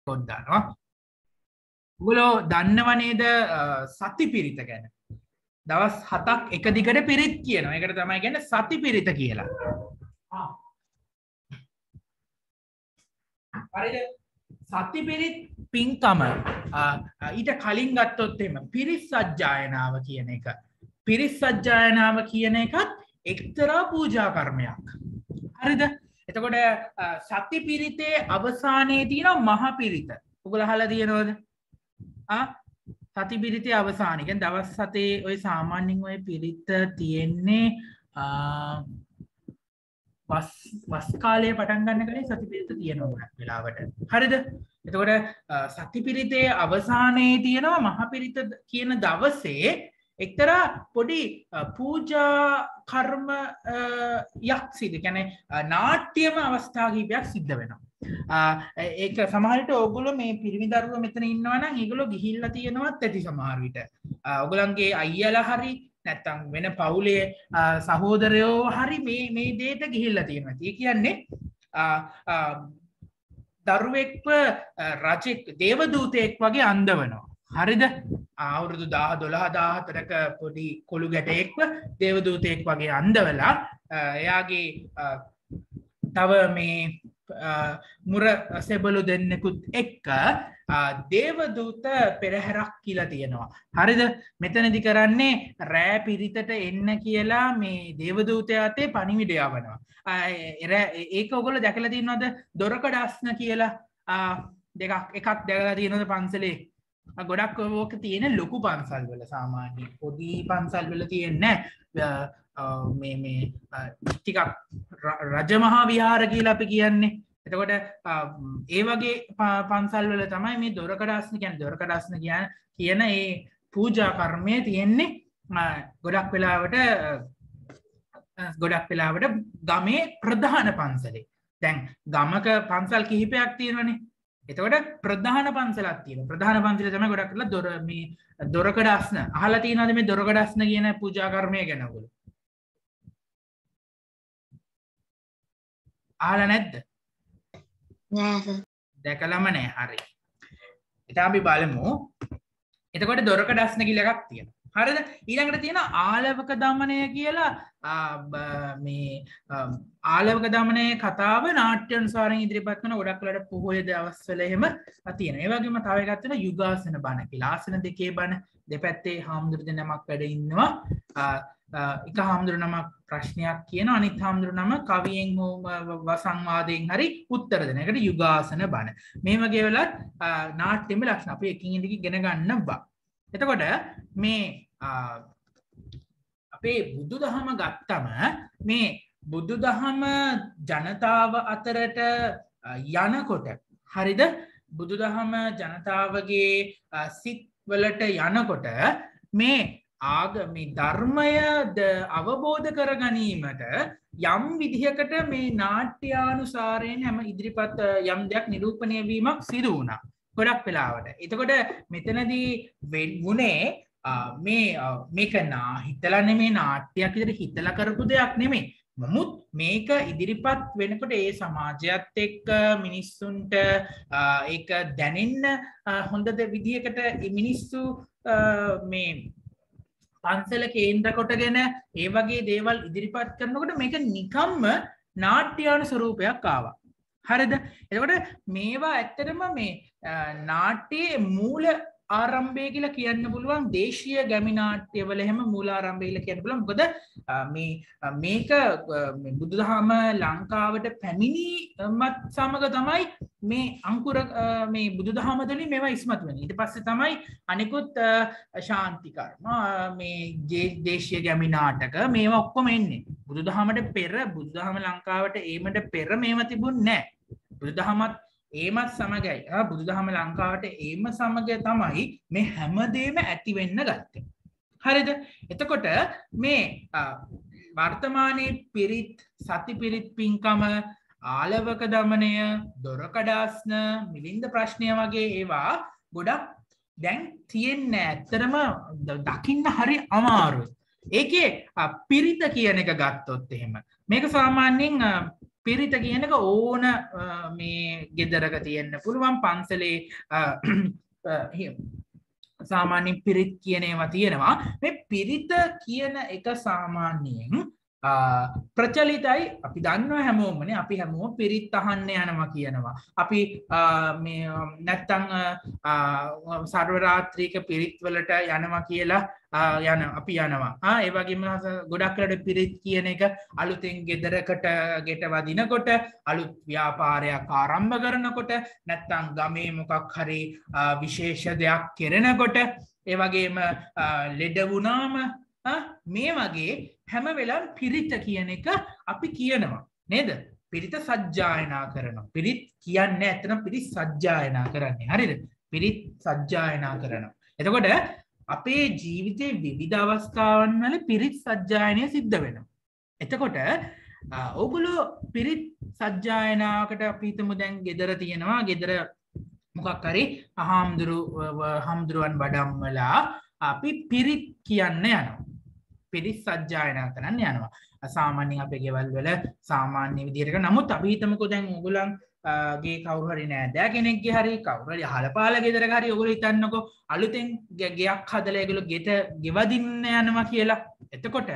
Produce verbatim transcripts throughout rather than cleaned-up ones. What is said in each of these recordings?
පොත් දානවා. ඔයගොල්ලෝ දන්නව නේද සති පිරිත ගැන? දවස් හතක් එක දිගට පිරිත් කියනවා. ඒකට තමයි කියන්නේ සති පිරිත කියලා. හරිද? සති පිරිත් පින්කම ඊට කලින් ගත්තොත් එහෙම පිරිත් සජ්ජායනාව කියන එක. පිරිත් සජ්ජායනාව කියන එකත් එක්තරා පූජා කර්මයක්. හරිද? එතකොට සති පිරිතේ අවසානයේ තියෙන මහ පිරිත. ඔයගොල්ලෝ අහලා තියෙනවද? ආ සති පිරිතේ අවසානයේ කියන්නේ දවස් හතේ ওই සාමාන්‍යයෙන් ওই පිරිත තියෙන්නේ වස් වස් කාලයේ පටන් ගන්න කලින් සති පිරිත තියෙනවා ගොඩක් වෙලාවට. හරිද? එතකොට සති පිරිතේ අවසානයේ තියෙනවා මහ පිරිත කියන දවසේ එක්තරා පොඩි පූජා කර්ම යක් සිදු. කියන්නේ නාට්‍යම අවස්ථා කිහිපයක් සිද්ධ වෙනවා. ඒක සමහරට ඕගොල්ලෝ මේ පිරිමි දරුවෝ මෙතන ඉන්නවා නම් ඒගොල්ලෝ ගිහිල්ලා තියෙනවත් ඇති සමහර විට. ඕගොල්ලන්ගේ අයියලා හරි නැත්තම් වෙන පවුලේ සහෝදරයෝ හරි මේ මේ දෙයට ගිහිල්ලා තියෙනවා. ඒ කියන්නේ දරුවෙක්ව රජෙක් දේවදූතයෙක් වගේ අන්දවනවා. හරිද? අවුරුදු දහ දොළහ දහහතරක පොඩි කොළු ගැටයෙක්ව දේවදූතයෙක් වගේ අන්දවලා එයාගේ තව මේ මුර සෙබළු දෙන්නෙකුත් එක්ක දේවදූත පෙරහැරක් කියලා තියෙනවා. හරිද? මෙතනදි කරන්නේ රෑ පිරිතට එන්න කියලා මේ දේවදූතයාතේ පණිවිඩය යවනවා. ඒක ඔයගොල්ලෝ දැකලා තියෙනවද? දොරකඩ අස්න කියලා දෙකක් එකක් දැකලා තියෙනවද පන්සලේ? ගොඩක් ඕක තියෙන ලොකු පන්සල් වල සාමාන්‍යයෙන්. පොඩි පන්සල් වල තියෙන්නේ මේ මේ ටිකක් රජමහා විහාර කියලා අපි කියන්නේ. එතකොට ඒ වගේ පන්සල් වල තමයි මේ දොරකඩ අස්න කියන්නේ. දොරකඩ අස්න කියන ඒ පූජා කර්මය තියෙන්නේ ගොඩක් වෙලාවට ගොඩක් වෙලාවට ගමේ ප්‍රධාන පන්සලේ. දැන් ගමක පන්සල් කිහිපයක් තියෙනවනේ. එතකොට ප්‍රධාන පන්සලක් තියෙනවා. ප්‍රධාන පන්සලේ තමයි ගොඩක් වෙලා දොර මේ දොරකඩ අස්න. අහලා තියෙනවද මේ දොරකඩ අස්න කියන පූජා කර්මය ගැන ඔයගොල්ලෝ? අහලා නැද්ද? නෑ සර්. දැකලම නෑ. හරි. ඉතින් අපි බලමු. එතකොට දොරකඩ අස්න කියලා එකක් තියෙනවා. හරිද? ඊළඟට තියෙන ආලවක දමනය කියලා මේ ආලවක දමනයේ කතාව නාට්‍ය අනුසාරයෙන් ඉදිරිපත් කරන ගොඩක් වෙලාවට පොහොය දවස්වල එහෙම තියෙනවා. ඒ වගේම තව එකක් තියෙනවා යුගාසන බණ කියලා. ආසන දෙකේ බණ දෙපැත්තේ හාමුදුරු දෙනමක් වැඩ ඉන්නවා. එක හාමුදුරු නමක් ප්‍රශ්නයක් කියන අනිත් හාමුදුරු නම කවියෙන් හෝ වසංවාදයෙන් හරි උත්තර දෙන එකට යුගාසන බණ. මේ වගේ වෙලත් නාට්‍යෙම ලක්ෂණ අපි එකින් එක ඉගෙන ගන්නවා. එතකොට මේ අපේ බුදු දහම ගත්තම මේ බුදු දහම ජනතාව අතරට යනකොට හරිද? බුදු දහම ජනතාවගේ සිත් වලට යනකොට මේ ආග මේ ධර්මය අවබෝධ කර ගැනීමට යම් විදිහකට මේ නාට්‍යානුසාරයෙන් හැම ඉදිරිපත් යම් දෙයක් නිරූපණය වීමක් සිදු වුණා ගොඩක් වෙලාවට. එතකොට මෙතනදී වුණේ මේ මේක නා හිතලා නෙමේ නාට්‍යයක් විදිහට හිතලා කරපු දෙයක් නෙමේ. නමුත් මේක ඉදිරිපත් වෙනකොට ඒ සමාජයත් එක්ක මිනිස්සුන්ට ඒක දැනෙන්න හොඳ විදිහකට මිනිස්සු මේ පන්සල කේන්ද්‍ර කොටගෙන ඒ වගේ දේවල් ඉදිරිපත් කරනකොට මේක නිකම්ම නාට්‍යානු ස්වරූපයක් ආවා. හරිද? එතකොට මේවා ඇත්තටම මේ නාට්‍යයේ මූල ආරම්භය කියලා කියන්න පුළුවන්. දේශීය ගැමි නාට්‍යවල එහෙම මූල ආරම්භය කියලා කියන්න පුළුවන්. මොකද මේ මේක බුදුදහම ලංකාවට පැමිණීමත් සමග තමයි මේ අංකුර මේ බුදුදහම තුළින් මේවා ඉස්මතු වෙන්නේ. ඊට පස්සේ තමයි අනිකුත් ශාන්ති කර්ම මේ දේශීය ගැමි නාටක මේවා ඔක්කොම එන්නේ. බුදුදහමට පෙර බුදුදහම ලංකාවට ඒමට පෙර මේවා තිබුණේ නැහැ. බුදුදහමත් ඒමත් සමගයි බුදුදහම ලංකාවට ඒම සමග තමයි මේ හැමදේම ඇති වෙන්න ගත්තේ. හරිද? එතකොට මේ වර්තමානයේ පිරිත් සති පිරිත් පින්කම ආලවක දමනය දොරකඩ අස්න මිලින්ද ප්‍රශ්නය වගේ ඒවා ගොඩක් දැන් තියෙන්නේ ඇත්තටම දකින්න හරි අමාරුයි. ඒකේ පිරිත කියන එක ගත්තොත් එහෙම මේක සාමාන්‍යයෙන් පිරිත කියන එක ඕන මේ ගෙදරක තියෙන්න පුළුවන් පන්සලේ සාමාන්‍යයෙන් පිරිත් කියන ඒවා තියෙනවා මේ පිරිත කියන එක සාමාන්‍යයෙන් ප්‍රචලිතයි අපි දන්නවා හැමෝමනේ අපි හැමෝම පිරිත් අහන්න යනවා කියනවා අපි මේ නැත්තම් සර්ව රාත්‍රික පිරිත් වලට යනවා කියලා යන අපි යනවා ආ ඒ වගේම ගොඩක් වෙලාවට පිරිත් කියන එක අලුතෙන් ගෙදරකට ගෙට වදිනකොට අලුත් ව්‍යාපාරයක් ආරම්භ කරනකොට නැත්තම් ගමේ මොකක් හරි විශේෂ දෙයක් කරනකොට ඒ වගේම ලෙඩ වුණාම මේ වගේ හැම වෙලාවෙම පිරිත කියන එක අපි කියනවා නේද පිරිත සජ්ජායනා කරනවා පිරිත් කියන්නේ ඇත්තටම පිරිත් සජ්ජායනා කරන්නේ හරිද පිරිත් සජ්ජායනා කරනවා එතකොට අපේ ජීවිතේ විවිධ අවස්ථාවන් වල පිරිත් සජ්ජායනය සිද්ධ වෙනවා එතකොට ඕගොල්ලෝ පිරිත් සජ්ජායනාවකට අපි හිතමු දැන් ගෙදර තියෙනවා ගෙදර මොකක් හරි හාමුදුරු හාමුදුරුවන් වඩම්මලා අපි පිරිත් කියන්න යනවා පිරිත් සජ්ජායනා කරන්න යනවා සාමාන්‍යයෙන් අපේ ගෙවල් වල සාමාන්‍ය විදිහට නමුත් අපි හිතමුකෝ දැන් ඕගොල්ලන් ගේ කවුරු හරි නෑදෑ කෙනෙක්ගේ හරි කවුරු හරි අහලපාල ගෙදරක හරි ඕගොල්ලෝ හිතන්නකෝ අලුතෙන් ගෙයක් හදලා ඒගොල්ලෝ ගෙට ගෙවදින්න යනවා කියලා එතකොට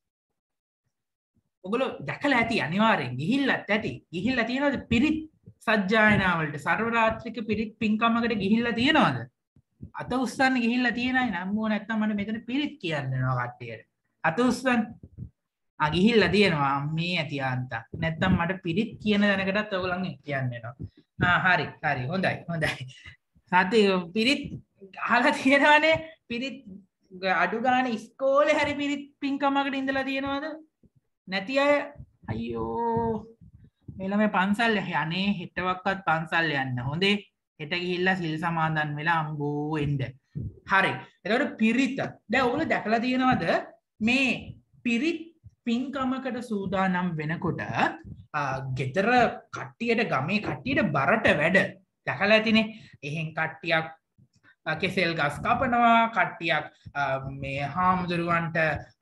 ඔගොල්ලෝ දැකලා ඇති අනිවාර්යෙන් ගිහිල්ලත් ඇති ගිහිල්ලා තියෙනවද පිරිත් සජ්ජායනා වලට සර්ව රාත්‍රික පිරිත් පින්කමකට ගිහිල්ලා තියෙනවද අත උස්සන්න ගිහිල්ලා තියෙනයි නම්මෝ නැත්තම් මට මෙතන පිරිත් කියන්න වෙනවා කට්ටියට අත උස්සන්න ආ ගිහිල්ලා තියෙනවා මේ ඇති ආන්තා නැත්තම් මට පිරිත් කියන දැනකටත් ඔයගොල්ලන් කියන්න වෙනවා ආ හරි හරි හොඳයි හොඳයි සාති පිරිත් අහලා තියෙනවනේ පිරිත් අඩු ගානේ ඉස්කෝලේ හරි පිරිත් පින්කමකට ඉඳලා තියෙනවද නැති අය අයියෝ මේ ළමයි පන්සල් යන්නේ හෙටවක්වත් පන්සල් යන්න හොඳේ හෙට ගිහිල්ලා සිල් සමාදන් වෙලා අම්බෝ එන්න හරි එතකොට පිරිත දැන් ඔයගොල්ලෝ දැකලා තියෙනවද මේ පිරිත් පින්කමකට සූදානම් වෙනකොට ගෙදර කට්ටියට ගමේ කට්ටියට බරට වැඩ දැකලා ඇතිනේ එහෙන් කට්ටියක් කෙසෙල් ගස් කපනවා කට්ටියක් මේ හාමුදුරුවන්ට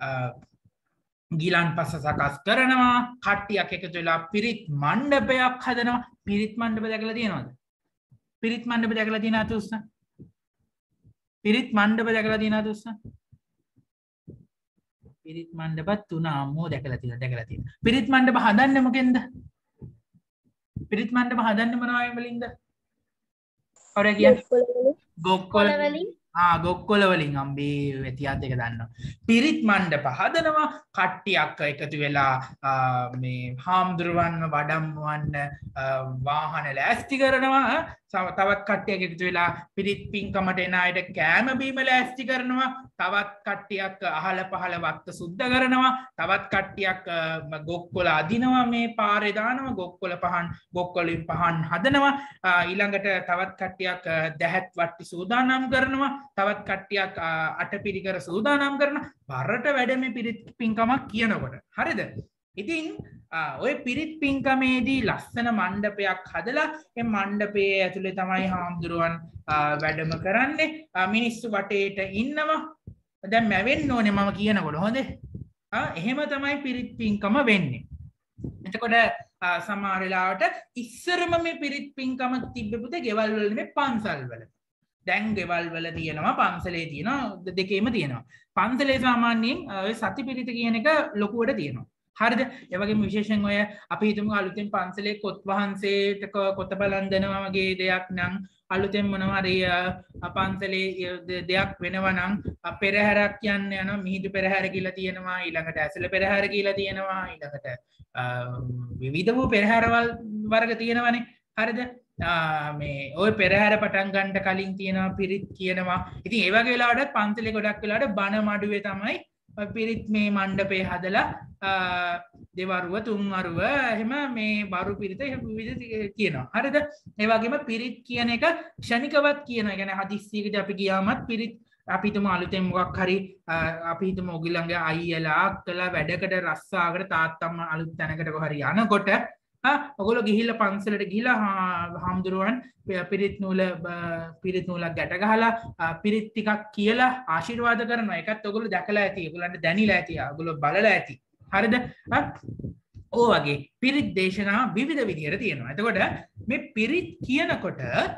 ගිලන් පස සකස් කරනවා කට්ටියක් එකතු වෙලා පිරිත් මණ්ඩපයක් හදනවා පිරිත් මණ්ඩප දැකලා තියෙනවද පිරිත් මණ්ඩප දැකලා තියෙනවද උස්ස පිරිත් මණ්ඩප දැකලා තියෙනවද උස්ස පිරිත් මණ්ඩප තුන අම්මෝ දැකලා තියෙනවා දැකලා තියෙනවා පිරිත් මණ්ඩප හදන්නේ මොකෙන්ද පිරිත් මණ්ඩප හදන්නේ මොනවා වලින්ද කවුරු කියන්නේ ගොක්කොල වලින් ආ ගොක්කොල වලින් අම්බේ වැතියත් එක දන්නවා පිරිත් මණ්ඩප හදනවා කට්ටියක් එකතු වෙලා මේ හාමුදුරුවන්ව වඩම්වන්න වාහන ලෑස්ති කරනවා තවත් කට්ටියක් එකතු වෙලා පිරිත් පින්කමට එන අයට කෑම බීම ලෑස්ති කරනවා තවත් කට්ටියක් අහල පහල වත්ත සුද්ධ කරනවා තවත් කට්ටියක් ගොක්කොල අදිනවා මේ පාරේ දානවා ගොක්කොල පහන් ගොක්කොලින් පහන් හදනවා ඊළඟට තවත් කට්ටියක් දැහැත් වට්ටි සූදානම් කරනවා තවත් කට්ටියක් අටපිරිකර සූදානම් කරන බරට වැඩ මේ පිරිත් පින්කමක් කියනකොට හරිද ඉතින් ඔය පිරිත් පින්කමේදී ලස්සන මණ්ඩපයක් හදලා ඒ මණ්ඩපයේ ඇතුලේ තමයි හාමුදුරුවන් වැඩම කරන්නේ මිනිස්සු වටේට ඉන්නවා දැන් මැවෙන්න ඕනේ මම කියනකොට හොඳේ ආ එහෙම තමයි පිරිත් පින්කම වෙන්නේ එතකොට සමහර වෙලාවට ඉස්සරම මේ පිරිත් පින්කම තිබ්බ පුතේ ගෙවල් වල නෙමෙයි පන්සල් වල දැන් ගෙවල් වල තියෙනවා පන්සලේ තියෙනවා දෙකේම තියෙනවා පන්සලේ සාමාන්‍යයෙන් ඔය සති පිරිත කියන එක ලොකුවට තියෙනවා හරිද ඒ වගේම විශේෂයෙන් ඔය අපි හිතමු අලුතෙන් පන්සලේ කොත් වහන්සේට කොත බලන්දනවා වගේ දෙයක් නම් අලුතෙන් මොනවා හරි පන්සලේ දෙයක් වෙනවා නම් පෙරහැරක් යන්න යනවා මිහිඳු පෙරහැර කියලා තියෙනවා ඊළඟට ඇසල පෙරහැර කියලා තියෙනවා ඊළඟට විවිධ වූ පෙරහැරවල් වර්ග තියෙනවානේ හරිද මේ ඔය පෙරහැර පටන් ගන්න කලින් තියෙනවා පිරිත් කියනවා ඉතින් ඒ වගේ වෙලාවට පන්සලේ ගොඩක් වෙලාවට බණ මඩුවේ තමයි පිරිත් මේ මණ්ඩපේ හදලා දෙවරුව තුන්වරුව එහෙම මේ බරු පිරිත විවිධ කියනවා හරිද ඒ වගේම පිරිත් කියන එක ක්ෂණිකවත් කියනවා කියන්නේ හදිස්සියකදී අපි ගියාමත් පිරිත් අපි හිතමු අලුතෙන් මොකක් හරි අපි හිතමු ඔයගොල්ලන්ගේ අයියලා අක්කලා වැඩකට රස්සාවකට තාත්තම්ම අලුත් තැනකට කොහරි යනකොට ඔගොල්ලෝ ගිහිල්ලා පන්සලට ගිහිල්ලා හාමුදුරුවන් පිරිත් නූල පිරිත් නූලක් ගැට ගහලා පිරිත් ටිකක් කියලා ආශිර්වාද කරනවා. ඒකත් ඔගොල්ලෝ දැකලා ඇති. ඔයගොල්ලන්ට දැනিলা ඇති. ඔයගොල්ලෝ බලලා ඇති. හරිද? ඕ වගේ පිරිත් දේශනා විවිධ විදිහට තියෙනවා. එතකොට මේ පිරිත් කියනකොට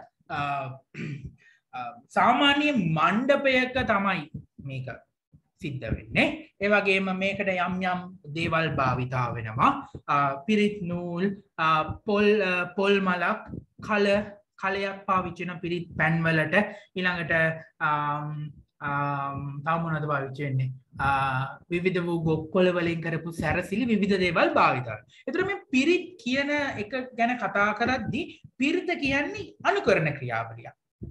සාමාන්‍ය මණ්ඩපයක තමයි මේක සිද්ධ වෙන්නේ. ඒ වගේම මේකට යම් යම් දේවල් භාවිතා වෙනවා. පිරිත් නූල්, පොල් පොල් මලක්, කල කලයක් පාවිච්චි කරන පිරිත් පැන් වලට ඊළඟට තව මොනවද පාවිච්චි වෙන්නේ? විවිධ වූ ගොක්කොළ වලින් කරපු සැරසිලි විවිධ දේවල් භාවිතා. ඒතර මේ පිරිත් කියන එක ගැන කතා කරද්දී පිරිත කියන්නේ අනුකරණ ක්‍රියාවලියක්.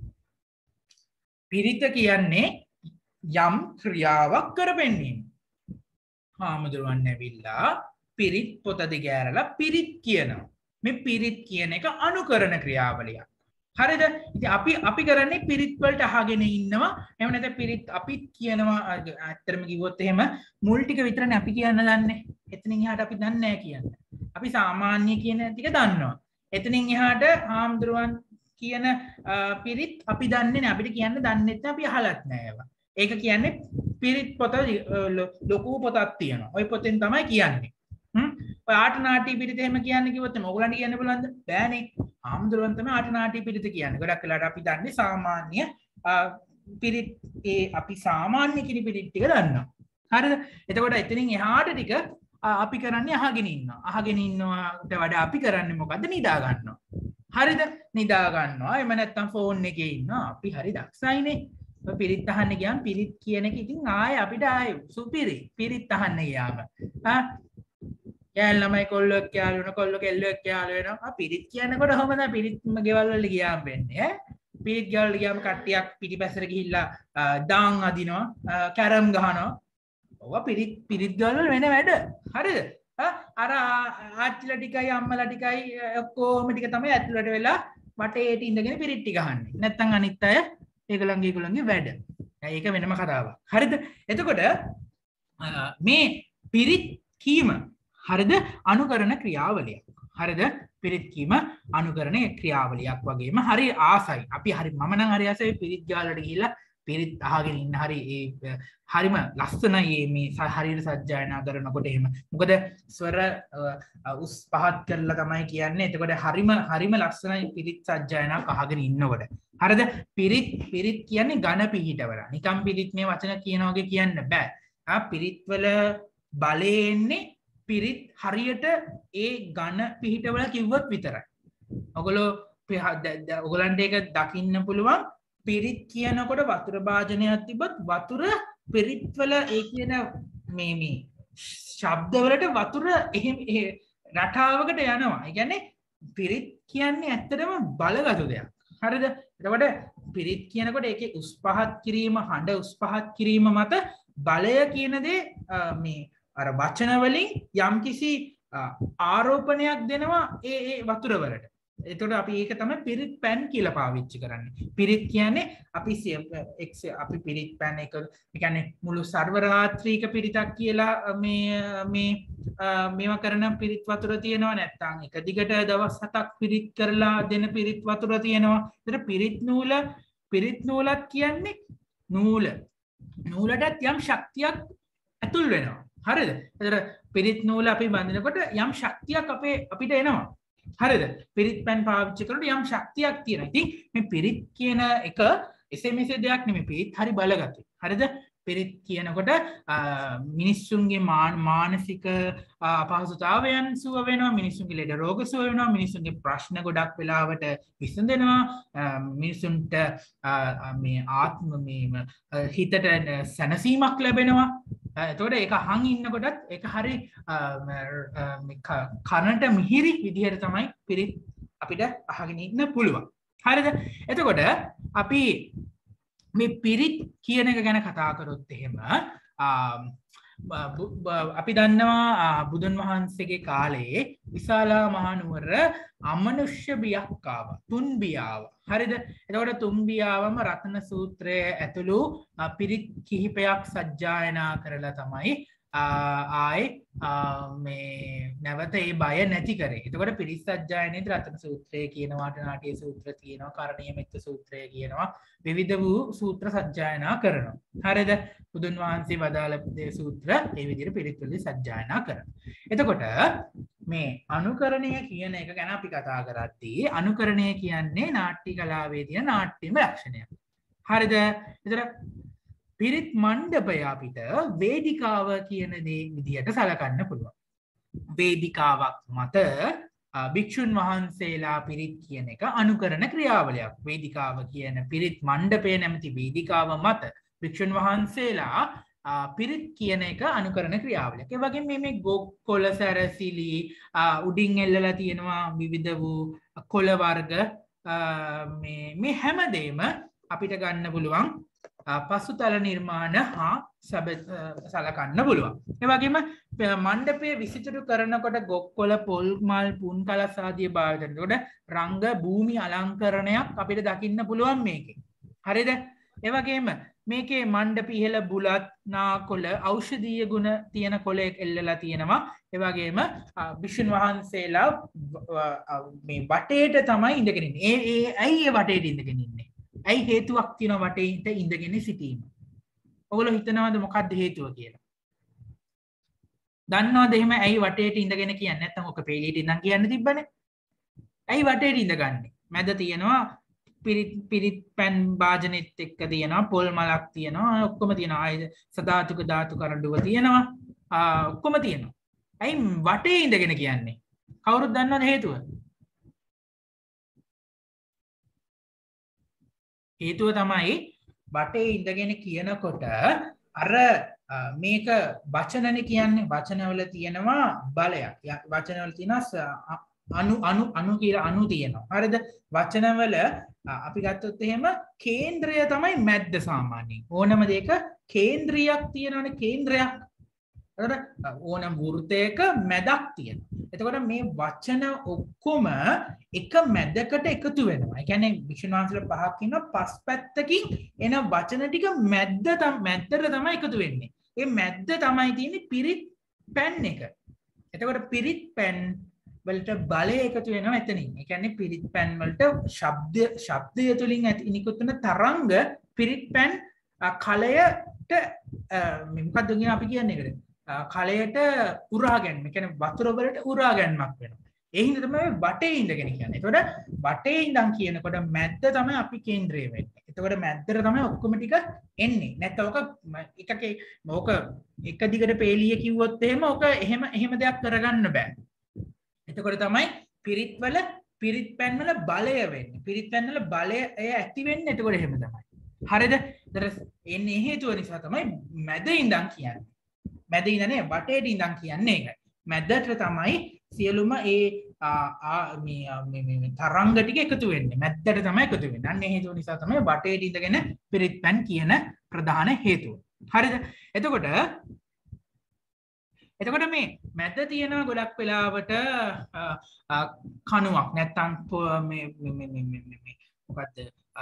පිරිත කියන්නේ යම් ක්‍රියාවක් කරපෙන්වීම. හාමුදුරුවන් ඇවිල්ලා පිරිත් පොත දිගෑරලා පිරිත් කියනවා. මේ පිරිත් කියන එක අනුකරණ ක්‍රියාවලියක්. හරිද? ඉතින් අපි අපි කරන්නේ පිරිත් වලට අහගෙන ඉන්නවා. එහෙම නැත්නම් පිරිත් අපිත් කියනවා. ඇත්තටම කිව්වොත් එහෙම මුල් ටික විතරනේ අපි කියන්න දන්නේ. එතනින් එහාට අපි දන්නේ නැහැ කියන්න. අපි සාමාන්‍ය කියන ටික දන්නවා. එතනින් එහාට හාමුදුරුවන් කියන පිරිත් අපි දන්නේ නැහැ. අපිට කියන්න දන්නේ නැත්නම් අපි අහලත් නැහැ ඒවා. ඒක කියන්නේ පිරිත් පොත ලොකු පොතක් තියෙනවා. ওই පොතෙන් තමයි කියන්නේ. හ්ම්. ඔය ආටනාටි පිරිත එහෙම කියන්න කිව්වොත් එම ඔයගලන්ට කියන්න බලන්න බෑනේ. ආම්දුරන් තමයි ආටනාටි පිරිත කියන්නේ. ගොඩක් වෙලාවට අපි දන්නේ සාමාන්‍ය පිරිත් ඒ අපි සාමාන්‍ය කිරි පිරිත් ටික දන්නවා. හරිද? එතකොට එතනින් එහාට ටික අපි කරන්නේ අහගෙන ඉන්නවා. අහගෙන ඉන්නවට වඩා අපි කරන්නේ මොකද්ද? නිදා ගන්නවා. හරිද? නිදා ගන්නවා. එහෙම නැත්නම් ෆෝන් එකේ ඉන්නවා. අපි හරි දක්ෂයිනේ. පිරිත් අහන්න ගියාම පිරිත් කියන එක ඉතින් ආයේ අපිට ආයේ සුපිරි පිරිත් අහන්න ගියාම ආ යෑල් ළමයි කොල්ලෙක් යාළු වෙන කොල්ල කෙල්ලෙක් යාළු වෙනවා ආ පිරිත් කියනකොට කොහොමද පිරිත් ගෙවල් වල ගියාම වෙන්නේ ඈ පිරිත් ගෙවල් වල ගියාම කට්ටියක් පිටිපැසට ගිහිල්ලා දාන් අදිනවා කැරම් ගහනවා ඔවා පිරිත් පිරිත් ගෙවල් වල වෙන වැඩ හරිද අර ආච්චිලා ටිකයි අම්මලා ටිකයි ඔක්කොම ටික තමයි ඇතුළට වෙලා වටේට ඉඳගෙන පිරිත් ටික අහන්නේ නැත්තම් අනිත් අය ඒගොල්ලන්ගේ ඒගොල්ලන්ගේ වැඩ. ඒක වෙනම කතාවක්. හරිද? එතකොට මේ පිරිත් කීම හරිද අනුකරණ ක්‍රියාවලියක්. හරිද? පිරිත් කීම අනුකරණ ක්‍රියාවලියක් වගේම හරි ආසයි. අපි හරි මම නම් හරි ආසයි පිරිත් ගාලට ගිහිල්ලා පිරිත් අහගෙන ඉන්න හරි ඒ හරිම ලස්සනයි මේ හරියට සජ්ජායනා කරනකොට එහෙම. මොකද ස්වර උස් පහත් කරලා තමයි කියන්නේ. එතකොට හරිම හරිම ලස්සනයි පිරිත් සජ්ජායනාවක් අහගෙන ඉන්නකොට. හරිද? පිරිත් පිරිත් කියන්නේ ඝන පිහිටවල. නිකම් පිරිත් මේ වචන කියන වගේ කියන්න බෑ. ආ පිරිත් වල බලය එන්නේ පිරිත් හරියට ඒ ඝන පිහිටවල කිව්වොත් විතරයි. ඔගොල්ලෝ ඔගලන්ට ඒක දකින්න පුළුවන් පිරිත් කියනකොට වතුර භාජනයක් තිබ්බත් වතුර පිරිත් වල ඒ කියන මේ මේ ශබ්දවලට වතුර එහෙම රටාවකට යනවා. ඒ කියන්නේ පිරිත් කියන්නේ ඇත්තටම බලගතු දෙයක්. හරිද? එතකොට පිරිත් කියනකොට ඒකේ උස් පහත් කිරීම හඬ උස් පහත් කිරීම මත බලය කියන දේ මේ අර වචන වලින් යම්කිසි ආරෝපණයක් දෙනවා ඒ ඒ වතුර වලට. එතකොට අපි ඒක තමයි පිරිත් පැන් කියලා පාවිච්චි කරන්නේ. පිරිත් කියන්නේ අපි අපි පිරිත් පැන් එක කියන්නේ මුළු සර්ව රාත්‍රීක පිරිතක් කියලා මේ මේ මේවා කරන පිරිත් වතුර තියෙනවා නැත්නම් එක දිගට දවස් හතක් පිරිත් කරලා දෙන පිරිත් වතුර තියෙනවා. ඒතර පිරිත් නූල පිරිත් නූලත් කියන්නේ නූල. නූලටත් යම් ශක්තියක් ඇතුල් වෙනවා. හරිද? ඒතර පිරිත් නූල අපි බඳිනකොට යම් ශක්තියක් අපේ අපිට එනවා. හරිද? පිරිත් පැන් පාවිච්චි කරනකොට යම් ශක්තියක් තියෙනවා. ඉතින් මේ පිරිත් කියන එක එසේ මෙසේ දෙයක් නෙමෙයි. පිරිත් හරි බලගතුයි. හරිද? පිරිත් කියනකොට මිනිස්සුන්ගේ මානසික අපහසුතාවයන් සුව වෙනවා, මිනිස්සුන්ගේ ලෙඩ රෝග සුව වෙනවා, මිනිස්සුන්ගේ ප්‍රශ්න ගොඩක් වෙලාවට විසඳෙනවා, මිනිස්සුන්ට මේ ආත්ම මේ හිතට සැනසීමක් ලැබෙනවා. එතකොට ඒක අහන් ඉන්නකොටත් ඒක හරි කනට මිහිරි විදිහට තමයි පිරිත් අපිට අහගෙන ඉන්න පුළුවන්. හරිද? එතකොට අපි මේ පිරිත් කියන එක ගැන කතා කරොත් එහෙම අපි දන්නවා බුදුන් වහන්සේගේ කාලේ විශාලා මහනුවර අමනුෂ්‍ය බියක් ආවා. තුන් බියාව. හරිද? එතකොට තුන් බියාවම රත්න සූත්‍රය ඇතුළු පිරිත් කිහිපයක් සජ්ජායනා කරලා තමයි ආයි මේ නැවත ඒ බය නැති කරේ. එතකොට පිරිත් සජ්ජායනයේදී රත්න සූත්‍රය කියනවා, ආටනාටිය සූත්‍ර කියනවා, කරණීය මෙත්ත සූත්‍රය කියනවා, විවිධ වූ සූත්‍ර සජ්ජායනා කරනවා. හරිද? බුදුන් වහන්සේ වදාළ සූත්‍ර ඒ විදිහට පිරිත් වලදී සජ්ජායනා කරනවා. එතකොට මේ අනුකරණය කියන එක ගැන අපි කතා කරද්දී අනුකරණය කියන්නේ නාට්‍ය කලාවේ තියෙන නාට්‍යම ලක්ෂණයක්. හරිද? ඒතර පිරිත් මණ්ඩපය අපිට වේදිකාව කියන දේ විදියට සලකන්න පුළුවන්. වේදිකාවක් මත භික්ෂුන් වහන්සේලා පිරිත් කියන එක අනුකරණ ක්‍රියාවලියක්. වේදිකාව කියන පිරිත් මණ්ඩපය නැමැති වේදිකාව මත භික්ෂුන් වහන්සේලා පිරිත් කියන එක අනුකරණ ක්‍රියාවලියක්. ඒ වගේම මේ මේ කොළ සැරසිලි උඩින් එල්ලලා තියෙනවා විවිධ වූ කොළ වර්ග මේ මේ හැමදේම අපිට ගන්න පුළුවන් පසුතල නිර්මාණ හා සලකන්න පුළුවන්. ඒ වගේම මණ්ඩපය විසිතුරු කරනකොට ගොක්කොළ පොල් මල් පුන් කලස් ආදී භාවිත කරනකොට රංග භූමි අලංකරණයක් අපිට දකින්න පුළුවන් මේකේ. හරිද? ඒ වගේම මේකේ මණ්ඩප ඉහළ බුලත් නාකොළ ඖෂධීය ගුණ තියෙන කොළයක් එල්ලලා තියෙනවා. ඒ වගේම භික්ෂුන් වහන්සේලා මේ වටේට තමයි ඉඳගෙන ඉන්නේ. ඒ ඒ ඇයි ඒ වටේට ඉඳගෙන ඉන්නේ? ඇයි හේතුවක් තියෙනවා වටේට ඉඳගෙන සිටීම? ඔයගොල්ලෝ හිතනවාද මොකක්ද හේතුව කියලා? දන්නවද එහෙම ඇයි වටේට ඉඳගෙන කියන්නේ? නැත්නම් ඔක පෙළියට ඉඳන් කියන්න තිබ්බනේ. ඇයි වටේට ඉඳගන්නේ? මැද තියෙනවා පිරිත් පිරිත් පැන් භාජනෙත් එක්ක තියෙනවා පොල් මලක් තියෙනවා ඔක්කොම තියෙනවා. ආයේ සදාතුක ධාතු කරඬුව තියෙනවා. ඔක්කොම තියෙනවා. ඇයි වටේ ඉඳගෙන කියන්නේ? කවුරුත් දන්නවද හේතුව? හේතුව තමයි වටේ ඉඳගෙන කියනකොට අර මේක වචනනේ කියන්නේ වචනවල තියෙනවා බලයක්. වචනවල තියෙනවා අනු අනු අනු කියලා අනු තියෙනවා. හරිද? වචනවල අපි ගත්තොත් එහෙම කේන්ද්‍රය තමයි මැද්ද සාමාන්‍යයෙන්. ඕනම දෙයක කේන්ද්‍රයක් තියෙනවනේ කේන්ද්‍රයක්. එතකොට ඕනම වෘත්තයක මැදක් තියෙනවා. එතකොට මේ වචන ඔක්කොම එක මැදකට එකතු වෙනවා. ඒ කියන්නේ භික්ෂුන් වහන්සේලා පහක් ඉන්නවා පස් පැත්තකින් එන වචන ටික මැද්ද මැද්දට තමයි එකතු වෙන්නේ. ඒ මැද්ද තමයි තියෙන්නේ පිරිත් පැන් එක. එතකොට පිරිත් පැන් වලට බලය එකතු වෙනවා එතනින්. ඒ කියන්නේ පිරිත් පැන් වලට ශබ්ද ශබ්දය තුලින් ඇති නිකුත් වෙන තරංග පිරිත් පැන් කලයට මේ මොකක්ද කියන අපි කියන්නේ ඒකට කලයට උරා ගැනීම. ඒ කියන්නේ වතුර වලට උරා ගැනීමක් වෙනවා. ඒ හින්දා තමයි වටේ ඉඳගෙන කියන්නේ. එතකොට වටේ ඉඳන් කියනකොට මැද්ද තමයි අපි කේන්ද්‍රය වෙන්නේ. එතකොට මැද්දට තමයි ඔක්කොම ටික එන්නේ. නැත්නම් ඔක එකකේ ඕක එක දිගට පේලිය කිව්වොත් එහෙම ඔක එහෙම එහෙම දෙයක් කරගන්න බෑ. එතකොට තමයි පිරිත් වල පිරිත් පැන් වල බලය වෙන්නේ. පිරිත් පැන් වල බලය ඇති වෙන්නේ එතකොට එහෙම තමයි. හරිද? ඒතර එන්නේ හේතුව නිසා තමයි මැද ඉඳන් කියන්නේ. මැද ඉඳනේ වටේට ඉඳන් කියන්නේ ඒකයි. මැදට තමයි සියලුම ඒ මේ මේ තරංග ටික එකතු වෙන්නේ. මැද්දට තමයි එකතු වෙන්නේ. අන්න ඒ හේතුව නිසා තමයි වටේට ඉඳගෙන පිරිත් පැන් කියන ප්‍රධාන හේතුව. හරිද? එතකොට එතකොට මේ මැද තියෙනවා ගොඩක් වෙලාවට කණුවක් නැත්තම් මේ මේ මේ මේ මොකද්ද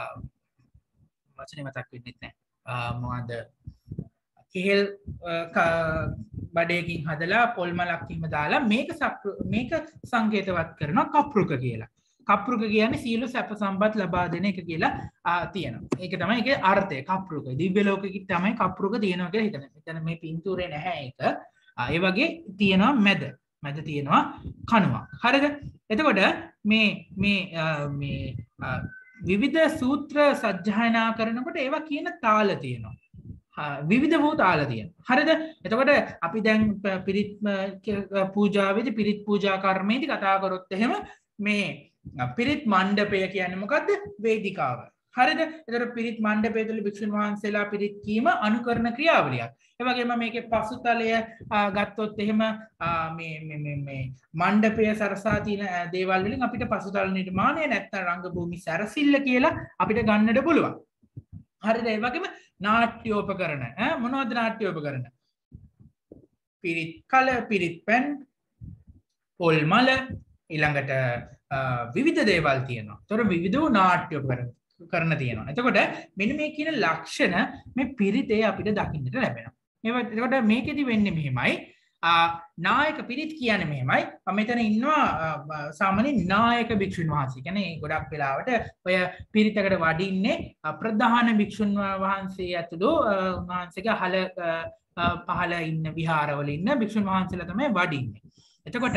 වචනේ මතක් වෙන්නේ නැහැ. මොකද්ද කෙහෙල් බඩේකින් හදලා පොල් මලක් කිම දාලා මේක මේක සංකේතවත් කරනවා කප්රුක කියලා. කප්රුක කියන්නේ සියලු සැප සම්පත් ලබා දෙන එක කියලා තියෙනවා. ඒක තමයි ඒකේ අර්ථය කප්රුක. දිව්‍ය ලෝකෙකින් තමයි කප්රුක තියෙනවා කියලා හිතන්නේ. මෙතන මේ පින්තූරේ නැහැ ඒක. ඒ වගේ තියෙනවා මැද. මැද තියෙනවා කණුවක්. හරිද? එතකොට මේ මේ මේ විවිධ සූත්‍ර සජ්ජායනා කරනකොට ඒවා කියන තාල තියෙනවා. විවිධ වූ තාල තියෙනවා. හරිද? එතකොට අපි දැන් පිරිත් පූජාවේදී පිරිත් පූජා කර්මයේදී කතා කරොත් එහෙම මේ පිරිත් මණ්ඩපය කියන්නේ මොකද්ද? වේදිකාව. හරිද? එතකොට පිරිත් මණ්ඩපය තුළ භික්ෂුන් වහන්සේලා පිරිත් කීම අනුකරණ ක්‍රියාවලියක්. ඒ වගේම මේකේ පසුතලය ගත්තොත් එහෙම මේ මේ මේ මණ්ඩපය සරසා තියෙන දේවල් වලින් අපිට පසුතල නිර්මාණය නැත්නම් රංග භූමි සැරසිල්ල කියලා අපිට ගන්නට පුළුවන්. හරිද? ඒ වගේම නාට්‍යෝපකරණ ඈ මොනවද නාට්‍යෝපකරණ? පිරිත් කල, පිරිත් පැන්, පොල් මල ඊළඟට විවිධ දේවල් තියෙනවා. ඒතර විවිධ වූ නාට්‍යෝපකරණ කරන තියෙනවා. එතකොට මෙන්න මේ කියන ලක්ෂණ මේ පිරිතේ අපිට දකින්නට ලැබෙනවා. එතකොට මේකෙදි වෙන්නේ මෙහෙමයි. නායක පිරිත් කියන්නේ මෙහෙමයි. මම මෙතන ඉන්නවා සාමාන්‍ය නායක භික්ෂුන් වහන්සේ. කියන්නේ ගොඩක් වෙලාවට ඔය පිරිතකට වඩින්නේ ප්‍රධාන භික්ෂුන් වහන්සේ ඇතුළු වහන්සේගේ අහල පහල ඉන්න විහාරවල ඉන්න භික්ෂුන් වහන්සේලා තමයි වඩින්නේ. එතකොට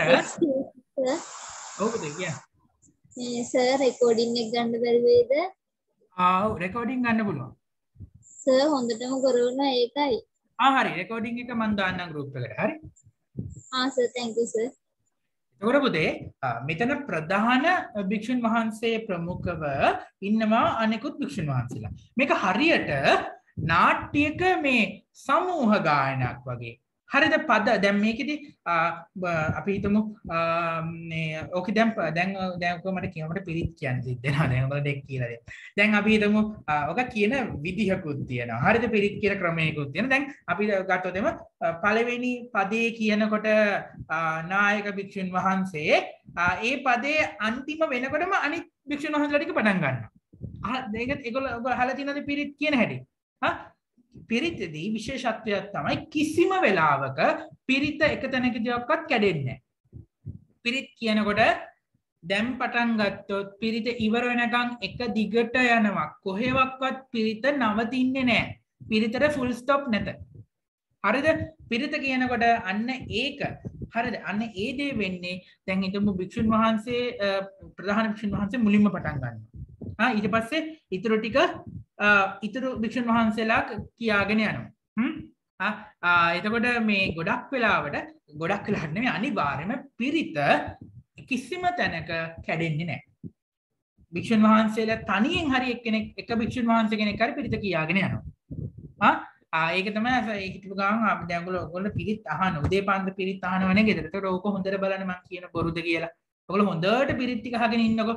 ඔව් පුතේ කියන්න. මේ සර් රෙකෝඩින් එක ගන්න බැරි වේද? ආ රෙකෝඩින් ගන්න පුළුවන්. සර් හොඳටම කරවනවා ඒකයි. ආ හරි රෙකෝඩින් එක මම දාන්නම් group එකට. හරි. ආ සර් thank you සර්. එතකොට පුතේ මෙතන ප්‍රධාන භික්ෂුන් වහන්සේ ප්‍රමුඛව ඉන්නවා අනෙකුත් භික්ෂුන් වහන්සේලා. මේක හරියට නාට්‍යයක මේ සමූහ ගායනයක් වගේ. හරිද පද දැන් මේකෙදි අපි හිතමු මේ ඕක දැන් දැන් දැන් ඔක මට කියනකොට පිරිත් කියන්න සිද්ධ වෙනවා දැන් ඔයාලට ඒක කියලා දෙන්න. දැන් අපි හිතමු ඔක කියන විදිහකුත් තියෙනවා. හරිද පිරිත් කියන ක්‍රමයකුත් තියෙනවා. දැන් අපි ගත්තොත් එම පළවෙනි පදේ කියනකොට නායක භික්ෂුන් වහන්සේ ඒ පදේ අන්තිම වෙනකොටම අනිත් භික්ෂුන් වහන්සේලා ටික පටන් ගන්නවා. අහ මේක ඒගොල්ලෝ ඔබ අහලා තියෙනවද පිරිත් කියන හැටි? හා පිරිතදී විශේෂත්වයක් තමයි කිසිම වෙලාවක පිරිත එක තැනකදීවත් කැඩෙන්නේ නැහැ. පිරිත් කියනකොට දැන් පටන් ගත්තොත් පිරිත ඉවර වෙනකන් එක දිගට යනවා. කොහෙවත් පිරිත නවතින්නේ නැහැ. පිරිතට ෆුල් ස්ටොප් නැත. හරිද? පිරිත කියනකොට අන්න ඒක හරිද? අන්න ඒ දේ වෙන්නේ දැන් හිතමු භික්ෂුන් වහන්සේ ප්‍රධාන භික්ෂුන් වහන්සේ මුලින්ම පටන් ගන්නවා. ආ ඊට පස්සේ ඊටු ටික ඉතුරු භික්ෂුන් වහන්සේලා කියාගෙන යනවා. එතකොට මේ ගොඩක් වෙලාවට ගොඩක් වෙලාවට නෙමෙයි අනිවාර්යයෙන්ම පිරිත කිසිම තැනක කැඩෙන්නේ නැහැ. භික්ෂුන් වහන්සේලා තනියෙන් හරි එක්කෙනෙක් එක භික්ෂුන් වහන්සේ කෙනෙක් හරි පිරිත කියාගෙන යනවා. ආ ඒක තමයි හිතපු ගමන් අපි දැන් ඔයගොල්ලෝ ඔයගොල්ලෝ පිරිත් අහන උදේ පාන්දර පිරිත් අහනවනේ ගෙදර. ඒකට ඕක හොඳට බලන්න මම කියන බොරුද කියලා. ඔයගොල්ලෝ හොඳට පිරිත් ටික අහගෙන ඉන්නකො.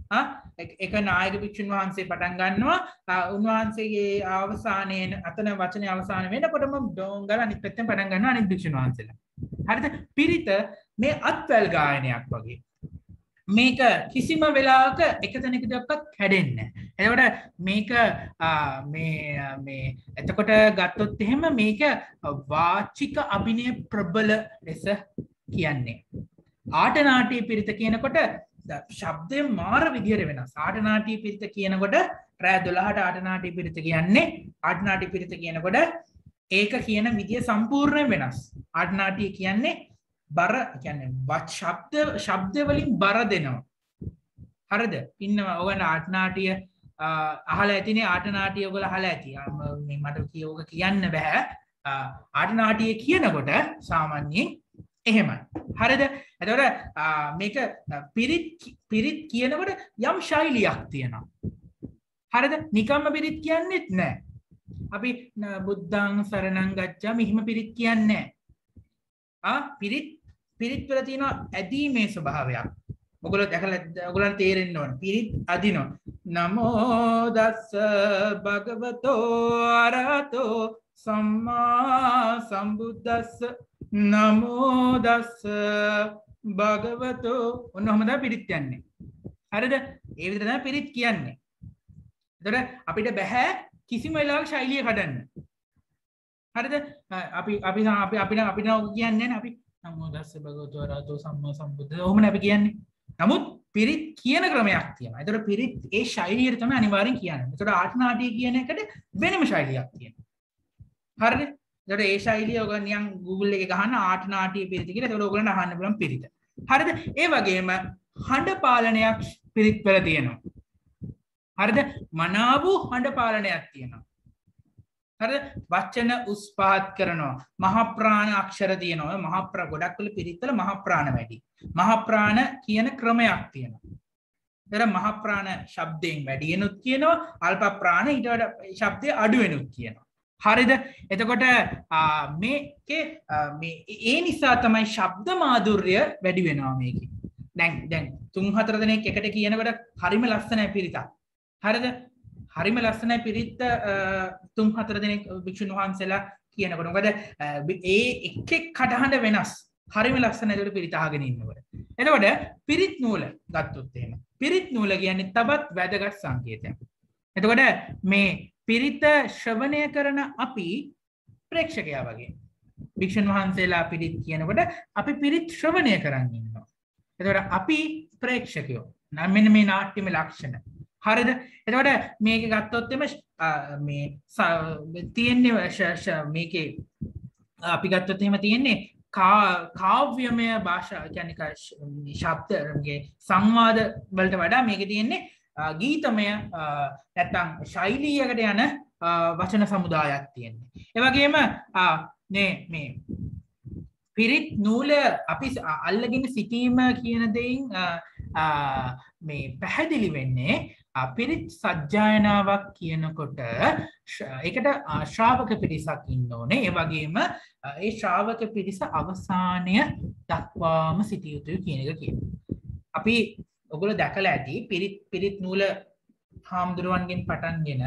එක නායක භික්ෂුන් වහන්සේ පටන් ගන්නවා උන්වහන්සේගේ අවසානයේ අතන වචනේ අවසාන වෙනකොටම ඩෝංගල අනිත් පැත්තෙන් පටන් ගන්නවා අනිත් භික්ෂුන් වහන්සේලා. හරිද? පිරිත මේ අත්වැල් ගායනයක් වගේ. මේක කිසිම වෙලාවක එක තැනකදීවත් කැඩෙන්නේ නැහැ. එතකොට මේක මේ මේ එතකොට ගත්තොත් එහෙම මේක වාචික අභිනය ප්‍රබල ලෙස කියන්නේ. ආටනාටි පිරිත කියනකොට ශබ්දය මාර විදිහට වෙනස්. ආටනාටි පිරිත කියනකොට රෑ දොළහට ආටනාටි පිරිත කියන්නේ ආටනාටි පිරිත කියනකොට ඒක කියන විදිය සම්පූර්ණයෙන් වෙනස්. ආටනාටි කියන්නේ බර කියන්නේ වත් ශබ්ද ශබ්ද වලින් බර දෙනවා. හරිද? ඉන්නවා ඔයගොල්ලෝ ආටනාටිය අහලා ඇතිනේ ආටනාටිය ඔයගොල්ලෝ අහලා ඇති. මේ මට කියෝක කියන්න බෑ. ආටනාටිය කියනකොට සාමාන්‍යයෙන් එහෙමයි. හරිද? එතකොට මේක පිරිත් පිරිත් කියනකොට යම් ශෛලියක් තියෙනවා. හරිද? නිකම්ම පිරිත් කියන්නේත් නැහැ. අපි බුද්ධං සරණං ගච්ඡාමි හිම පිරිත් කියන්නේ නැහැ. ආ පිරිත් පිරිත් වල තියෙන ඇදීමේ ස්වභාවයක්. ඔයගොල්ලෝ දැකලා ඔයගොල්ලන්ට තේරෙන්න ඕන. පිරිත් අදිනවා. නමෝ දස්ස භගවතෝ අරහතෝ සම්මා සම්බුද්දස්ස නමෝ දස්ස භගවතෝ ඔන්න ඔහම තමයි පිරිත් යන්නේ. හරිද? ඒ විදිහට තමයි පිරිත් කියන්නේ. එතකොට අපිට බෑ කිසිම වෙලාවක ශෛලිය කඩන්න. හරිද? අපි අපි අපි අපිට අපිට කියන්නේ නැහැ අපි නමෝ දස්ස භගවතෝ අරහතෝ සම්මා සම්බුද්දස්ස ඔහොමනේ අපි කියන්නේ. නමුත් පිරිත් කියන ක්‍රමයක් තියෙනවා. එතකොට පිරිත් ඒ ශෛලියට තමයි අනිවාර්යෙන් කියන්නේ. එතකොට ආටනාටිය කියන එකට වෙනම ශෛලියක් තියෙනවා. හරිද? එතකොට ඒ ශෛලිය ඔයගොල්ලෝ නිකන් Google එකේ ගහන්න ආටනාටිය පිරිත කියලා. එතකොට ඔයගොල්ලන්ට අහන්න පුළුවන් පිරිත. හරිද? ඒ වගේම හඬ පාලනයක් පිරිත් වල තියෙනවා. හරිද? මනාව හඬ පාලනයක් තියෙනවා. හරිද? වචන උස් පහත් කරනවා. මහ ප්‍රාණ අක්ෂර තියෙනවා. මහ ප්‍ර ගොඩක් වල පිරිත් වල මහ ප්‍රාණ වැඩි. මහ ප්‍රාණ කියන ක්‍රමයක් තියෙනවා. ඒතර මහ ප්‍රාණ ශබ්දයෙන් වැඩි වෙනුත් කියනවා. අල්ප ප්‍රාණ ඊට වඩා ශබ්දය අඩු වෙනුත් කියනවා. හරිද? එතකොට මේකේ මේ ඒ නිසා තමයි ශබ්ද මාධුර්ය වැඩි වෙනවා මේකේ. දැන් දැන් තුන් හතර දෙනෙක් එකට කියනකොට හරිම ලස්සනයි පිරිතක්. හරිද? හරිම ලස්සනයි පිරිත් තුන් හතර දෙනෙක් භික්ෂුන් වහන්සේලා කියනකොට. මොකද ඒ එක් එක් කටහඬ වෙනස්. හරිම ලස්සනයි ඒකට පිරිත අහගෙන ඉන්නකොට. එතකොට පිරිත් නූල ගත්තොත් එහෙම. පිරිත් නූල කියන්නේ තවත් වැදගත් සංකේතයක්. එතකොට මේ පිරිත ශ්‍රවණය කරන අපි ප්‍රේක්ෂකයා වගේ. භික්ෂුන් වහන්සේලා පිරිත් කියනකොට අපි පිරිත් ශ්‍රවණය කරන් ඉන්නවා. එතකොට අපි ප්‍රේක්ෂකයෝ. නම් මෙන්න මේ නාට්‍යමය ලක්ෂණ. හරිද? එතකොට මේක ගත්තොත් එම මේ තියෙන්නේ මේකේ අපි ගත්තොත් එහෙම තියෙන්නේ කාව්‍යමය භාෂා කියන්නේ ශබ්දගේ සංවාද වලට වඩා මේකේ තියෙන්නේ ගීතමය නැත්නම් ශෛලියකට යන වචන සමුදායක් තියෙන්නේ. ඒ වගේම මේ මේ පිරිත් නූල අපි අල්ලගෙන සිටීම කියන දෙයින් මේ පැහැදිලි වෙන්නේ පිරිත් සජ්ජායනාවක් කියනකොට ඒකට ශ්‍රාවක පිරිසක් ඉන්න ඕනේ. ඒ වගේම ඒ ශ්‍රාවක පිරිස අවසානය දක්වාම සිටිය යුතුයි කියන එක කියනවා. අපි ඔයගොල්ලෝ දැකලා ඇති පිරිත් පිරිත් නූල හාමුදුරුවන්ගෙන් පටන්ගෙන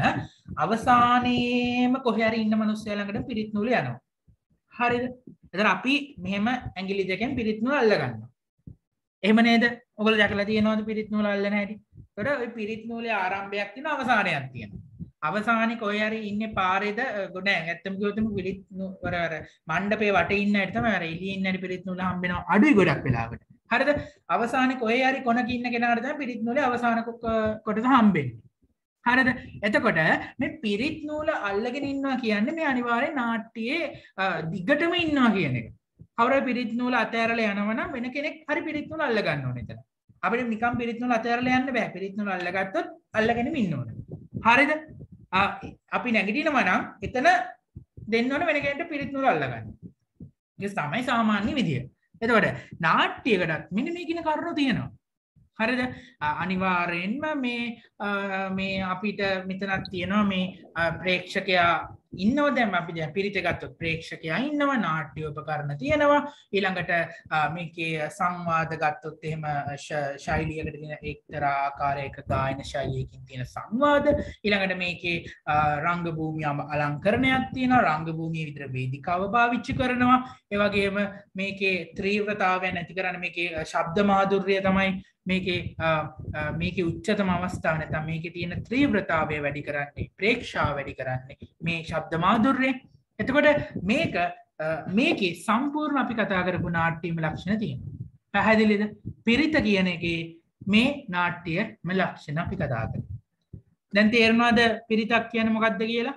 අවසානයේම කොහේ හරි ඉන්න මිනිස්සයා ළඟට පිරිත් නූල යනවා. හරිද? එතන අපි මෙහෙම ඇඟිලි දෙකෙන් පිරිත් නූල අල්ල ගන්නවා. එහෙම නේද? ඔයගොල්ලෝ දැකලා තියෙනවද පිරිත් නූල අල්ලන හැටි? ඒතර ওই පිරිත් නූලේ ආරම්භයක් තියෙනවා අවසානයක් තියෙනවා. අවසානයේ කොහේ හරි ඉන්නේ පාරේද ගොඩ ඇත්තම කිව්වොත් පිරිත් වර වර මණ්ඩපේ වටේ ඉන්න හැටි තමයි අර එළියේ ඉන්න හැටි පිරිත් නූල හම්බෙනවා අඩුයි ගොඩක් වෙලාවට. හරිද? අවසානයේ කොහේ හරි කොනක ඉන්න කෙනාට තමයි පිරිත් නූලේ අවසාන කොටස හම්බෙන්නේ. හරිද? එතකොට මේ පිරිත් නූල අල්ලගෙන ඉන්නවා කියන්නේ මේ අනිවාර්යෙන් නාට්‍යයේ දිගටම ඉන්නවා කියන එක. කවුරු පිරිත් නූල අතෑරලා යනවා නම් වෙන කෙනෙක් හරි පිරිත් නූල අල්ල ගන්න ඕනේ එතන. අපිට නිකන් පිරිත් නූල අතෑරලා යන්න බෑ. පිරිත් නූල අල්ලගත්තොත් අල්ලගෙනම ඉන්න ඕනේ. හරිද? අපි නැගිටිනවා නම් එතන දෙන්න ඕනේ වෙන කෙනෙක්ට පිරිත් නූල අල්ල ගන්න. ඒක තමයි සාමාන්‍ය විදිය. එතකොට නාට්‍යයකටත් මෙන්න මේ කියන කරුණු තියෙනවා. හරිද? අනිවාර්යෙන්ම මේ මේ අපිට මෙතනක් තියෙනවා මේ ප්‍රේක්ෂකයා ඉන්නවා. දැන් අපි දැන් පිරිත ගත්තොත් ප්‍රේක්ෂකයා ඉන්නවා, නාට්‍ය උපකරණ තියෙනවා, ඊළඟට මේකේ සංවාද ගත්තොත් එහෙම ශෛලියකට තියෙන එක්තරා ආකාරයක ගායන ශෛලියකින් තියෙන සංවාද, ඊළඟට මේකේ රංග භූමියම අලංකරණයක් තියෙනවා, රංග භූමියේ විතර වේදිකාව පාවිච්චි කරනවා, ඒ වගේම මේකේ තීව්‍රතාවය නැති කරන්න මේකේ ශබ්ද මාධුර්යය තමයි මේකේ මේකේ උච්චතම අවස්ථාව නැත්නම් මේකේ තියෙන තීව්‍රතාවය වැඩි කරන්නේ, ප්‍රේක්ෂාව වැඩි කරන්නේ මේ ශබ්ද මාධුර්යය. එතකොට මේක මේකේ සම්පූර්ණ අපි කතා කරපු නාට්‍යම ලක්ෂණ තියෙනවා. පැහැදිලිද? පිරිත කියන එකේ මේ නාට්‍යම ලක්ෂණ අපි කතා කරමු. දැන් තේරෙනවද පිරිතක් කියන්නේ මොකක්ද කියලා?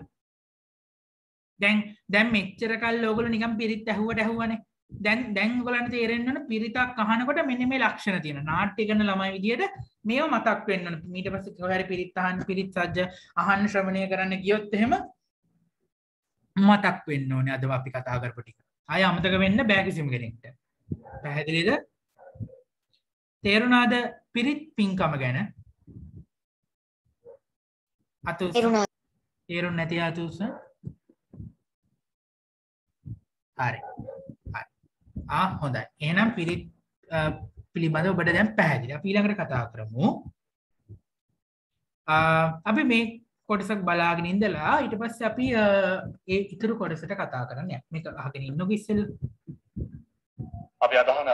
දැන් දැන් මෙච්චර කල් ඕගොල්ලෝ නිකන් පිරිත් ඇහුවට ඇහුවනේ. දැන් දැන් ඔයගලන්ට තේරෙන්න ඕන පිරිතක් අහනකොට මෙන්න මේ ලක්ෂණ තියෙනවා. නාට්‍ය කරන ළමයි විදියට මේව මතක් වෙන්න ඕන. ඊට පස්සේ කොහේ හරි පිරිත් අහන්න පිරිත් සජ්ජ අහන්න ශ්‍රවණය කරන්න ගියොත් එහෙම මතක් වෙන්න ඕනේ අද අපි කතා කරපු ටික. ආය අමතක වෙන්න බෑ කිසිම කෙනෙක්ට. පැහැදිලිද? තේරුණාද පිරිත් පින්කම ගැන? අතුස් තේරුණා. තේරුණ නැති අතුස්? හරි. ආ හොඳයි. එහෙනම් පිරිත් පිළිබඳව ඔබට දැන් පැහැදිලි. අපි ඊළඟට කතා කරමු. අපි මේ කොටසක් බලාගෙන ඉඳලා ඊට පස්සේ අපි ඒ ඉතුරු කොටසට කතා කරන්න යනවා. මේක අහගෙන ඉන්නකො ඉස්සෙල්ලා. අපි අදහන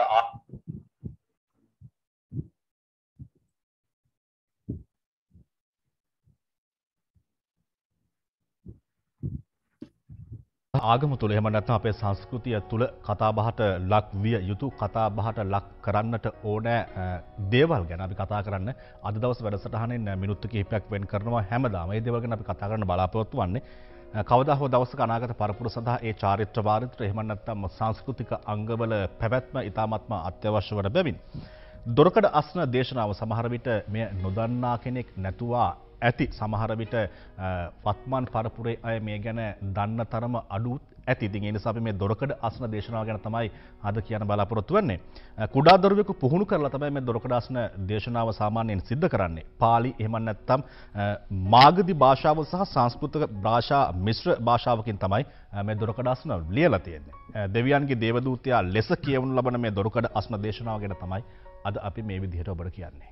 ආගම තුළ එහෙම නැත්නම් අපේ සංස්කෘතිය තුළ කතාබහට ලක් විය යුතු කතාබහට ලක් කරන්නට ඕනෑ දේවල් ගැන අපි කතා කරන්න අද දවස් වැඩසටහනෙන් මිනිත්තු කිහිපයක් වෙන් කරනවා හැමදාම. මේ දේවල් ගැන අපි කතා කරන්න බලාපොරොත්තු වෙන්නේ. කවදා හෝ දවසක අනාගත පරපුර සඳහා ඒ චාරිත්‍ර වාරිත්‍ර එහෙම නැත්නම් සංස්කෘතික අංගවල පැවැත්ම ඉතාමත්ම අත්‍යවශ්‍ය වන බැවින් දොරකඩ අස්න දේශනාව සමහර විට මෙය නොදන්නා කෙනෙක් නැතුවා ඇති. සමහර විට වත්මන් පරපුරේ අය මේ ගැන දන්න තරම අඩුත් ඇති. ඉතින් ඒ නිසා අපි මේ දොරකඩ අස්න දේශනාව ගැන තමයි අද කියන්න බලාපොරොත්තු වෙන්නේ. කුඩා දරුවෙකු පුහුණු කරලා තමයි මේ දොරකඩ අස්න දේශනාව සාමාන්‍යයෙන් සිද්ධ කරන්නේ. පාලි එහෙම නැත්නම් මාගධි භාෂාව සහ සංස්කෘතික භාෂා මිශ්‍ර භාෂාවකින් තමයි මේ දොරකඩ අස්න ලියලා තියෙන්නේ. දෙවියන්ගේ දේවදූතයා ලෙස කියවනු ලබන මේ දොරකඩ අස්න දේශනාව ගැන තමයි අද අපි මේ විදිහට ඔබට කියන්නේ.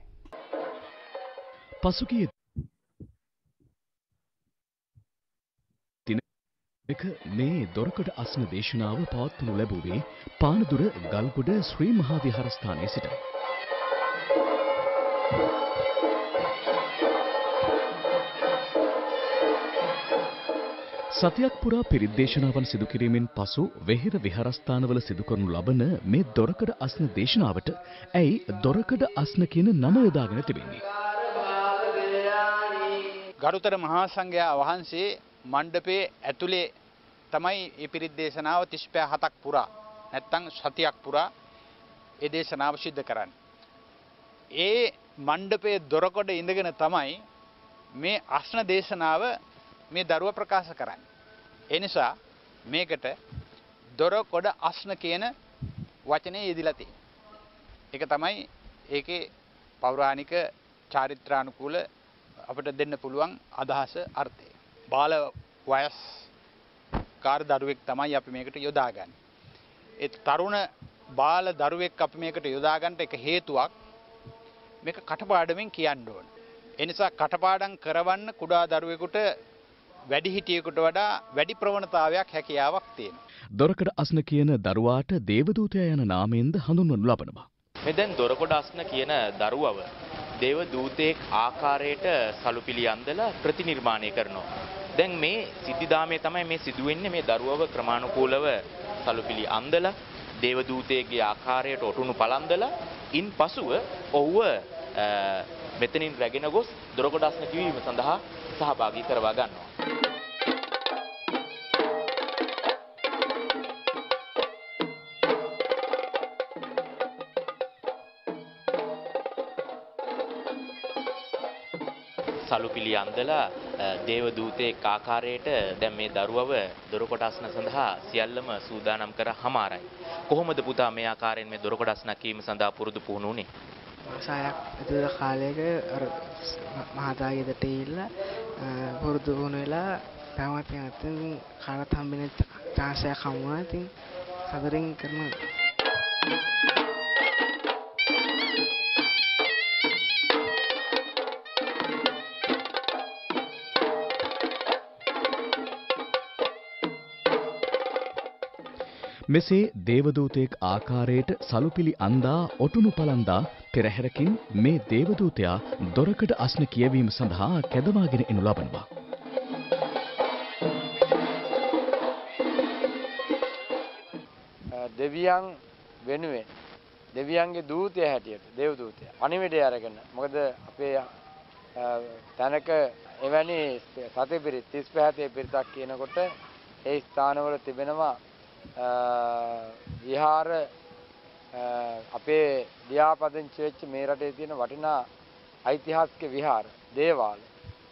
පසුගිය එක මේ දොරකඩ අස්න දේශනාව පවත්වනු ලැබුවේ පානදුර ගල්ගොඩ ශ්‍රී මහා විහාරස්ථානයේ සිට. සතියක් පුරා පිරිත් දේශනාවන් සිදු කිරීමෙන් පසු වෙහෙර විහාරස්ථානවල සිදු කරනු ලබන මේ දොරකඩ අස්න දේශනාවට ඇයි දොරකඩ අස්න කියන නම යොදාගෙන තිබෙන්නේ? ගරුතර මහා සංඝයා වහන්සේ මණ්ඩපයේ ඇතුලේ තමයි මේ පිරිත් දේශනාව තිස් පැය හතක් පුරා නැත්තම් සතියක් පුරා ඒ දේශනාව සිද්ධ කරන්නේ. ඒ මණ්ඩපයේ දොරකඩ ඉඳගෙන තමයි මේ අස්න දේශනාව මේ දරුවා ප්‍රකාශ කරන්නේ. ඒ නිසා මේකට දොරකඩ අස්න කියන වචනේ යෙදিলা තියෙන්නේ. ඒක තමයි ඒකේ පෞරාණික චාරිත්‍රානුකූල අපිට දෙන්න පුළුවන් අදහස අර්ථය. බාල වයස් කාර්ය දරුවෙක් තමයි අපි මේකට යොදාගන්නේ. ඒ තරුණ බාල දරුවෙක් අපි මේකට යොදා ගන්නට එක හේතුවක් මේක කටපාඩමින් කියන්න ඕන. ඒ නිසා කටපාඩම් කරවන්න කුඩා දරුවෙකුට වැඩිහිටියෙකුට වඩා වැඩි ප්‍රවණතාවයක් හැකියාවක් තියෙනවා. දොරකඩ අස්න කියන දරුවාට දේවදූතයා යන නාමයෙන්ද හඳුන්වනු ලබනවා. මේ දැන් දොරකඩ අස්න කියන දරුවව දේවදූතෙක් ආකාරයට සලුපිලි අන්දලා ප්‍රතිනිර්මාණය කරනවා. දැන් මේ සිද්ධාමයේ තමයි මේ සිදුවෙන්නේ. මේ දරුවව ක්‍රමානුකූලව සලුපිලි අන්දලා දේවදූතයෙක්ගේ ආකාරයට ඔටුනු පලන්දලා ඉන් පසුව ඔහුව මෙතනින් රැගෙන ගොස් දොරකඩ අස්න කිවීම සඳහා සහභාගී කරවා ගන්නවා. සලුපිලි අන්දලා දේවදූතෙක් ආකාරයට දැන් මේ දරුවව දොරකඩ අස්න සඳහා සියල්ලම සූදානම් කර හමාරයි. කොහොමද පුතා මේ ආකාරයෙන් මේ දොරකඩ අස්න කීම සඳහා පුරුදු පුහුණු වුනේ? සායක් ඇතුළත කාලයක අර මහතාගේ දෙට ඉල්ල පුරුදු වුණ වෙලා තාමත් යන කාලත් හම්බෙන chance එකක් හමු වුණා. ඉතින් සතුටින් කරනවා. මෙසේ දේවදූතයෙක් ආකාරයට සලුපිලි අන්දා ඔටුනු පලන්දා පෙරහැරකින් මේ දේවදූතයා දොරකඩ අස්න කියවීම සඳහා කැදවාගෙන එනු ලබනවා. දෙවියන් වෙනුවෙන් දෙවියන්ගේ දූතය හැටියට දේවදූතයා පණිවිඩය අරගෙන මොකද අපේ තැනක එවැනි සතේ තිස් පහේ පිරිතක් කියනකොට ඒ ස්ථානවල තිබෙනවා විහාර අපේ ලියාපදිංචි වෙච්ච මේ රටේ තියෙන වටිනා ඓතිහාසික විහාර දේවාල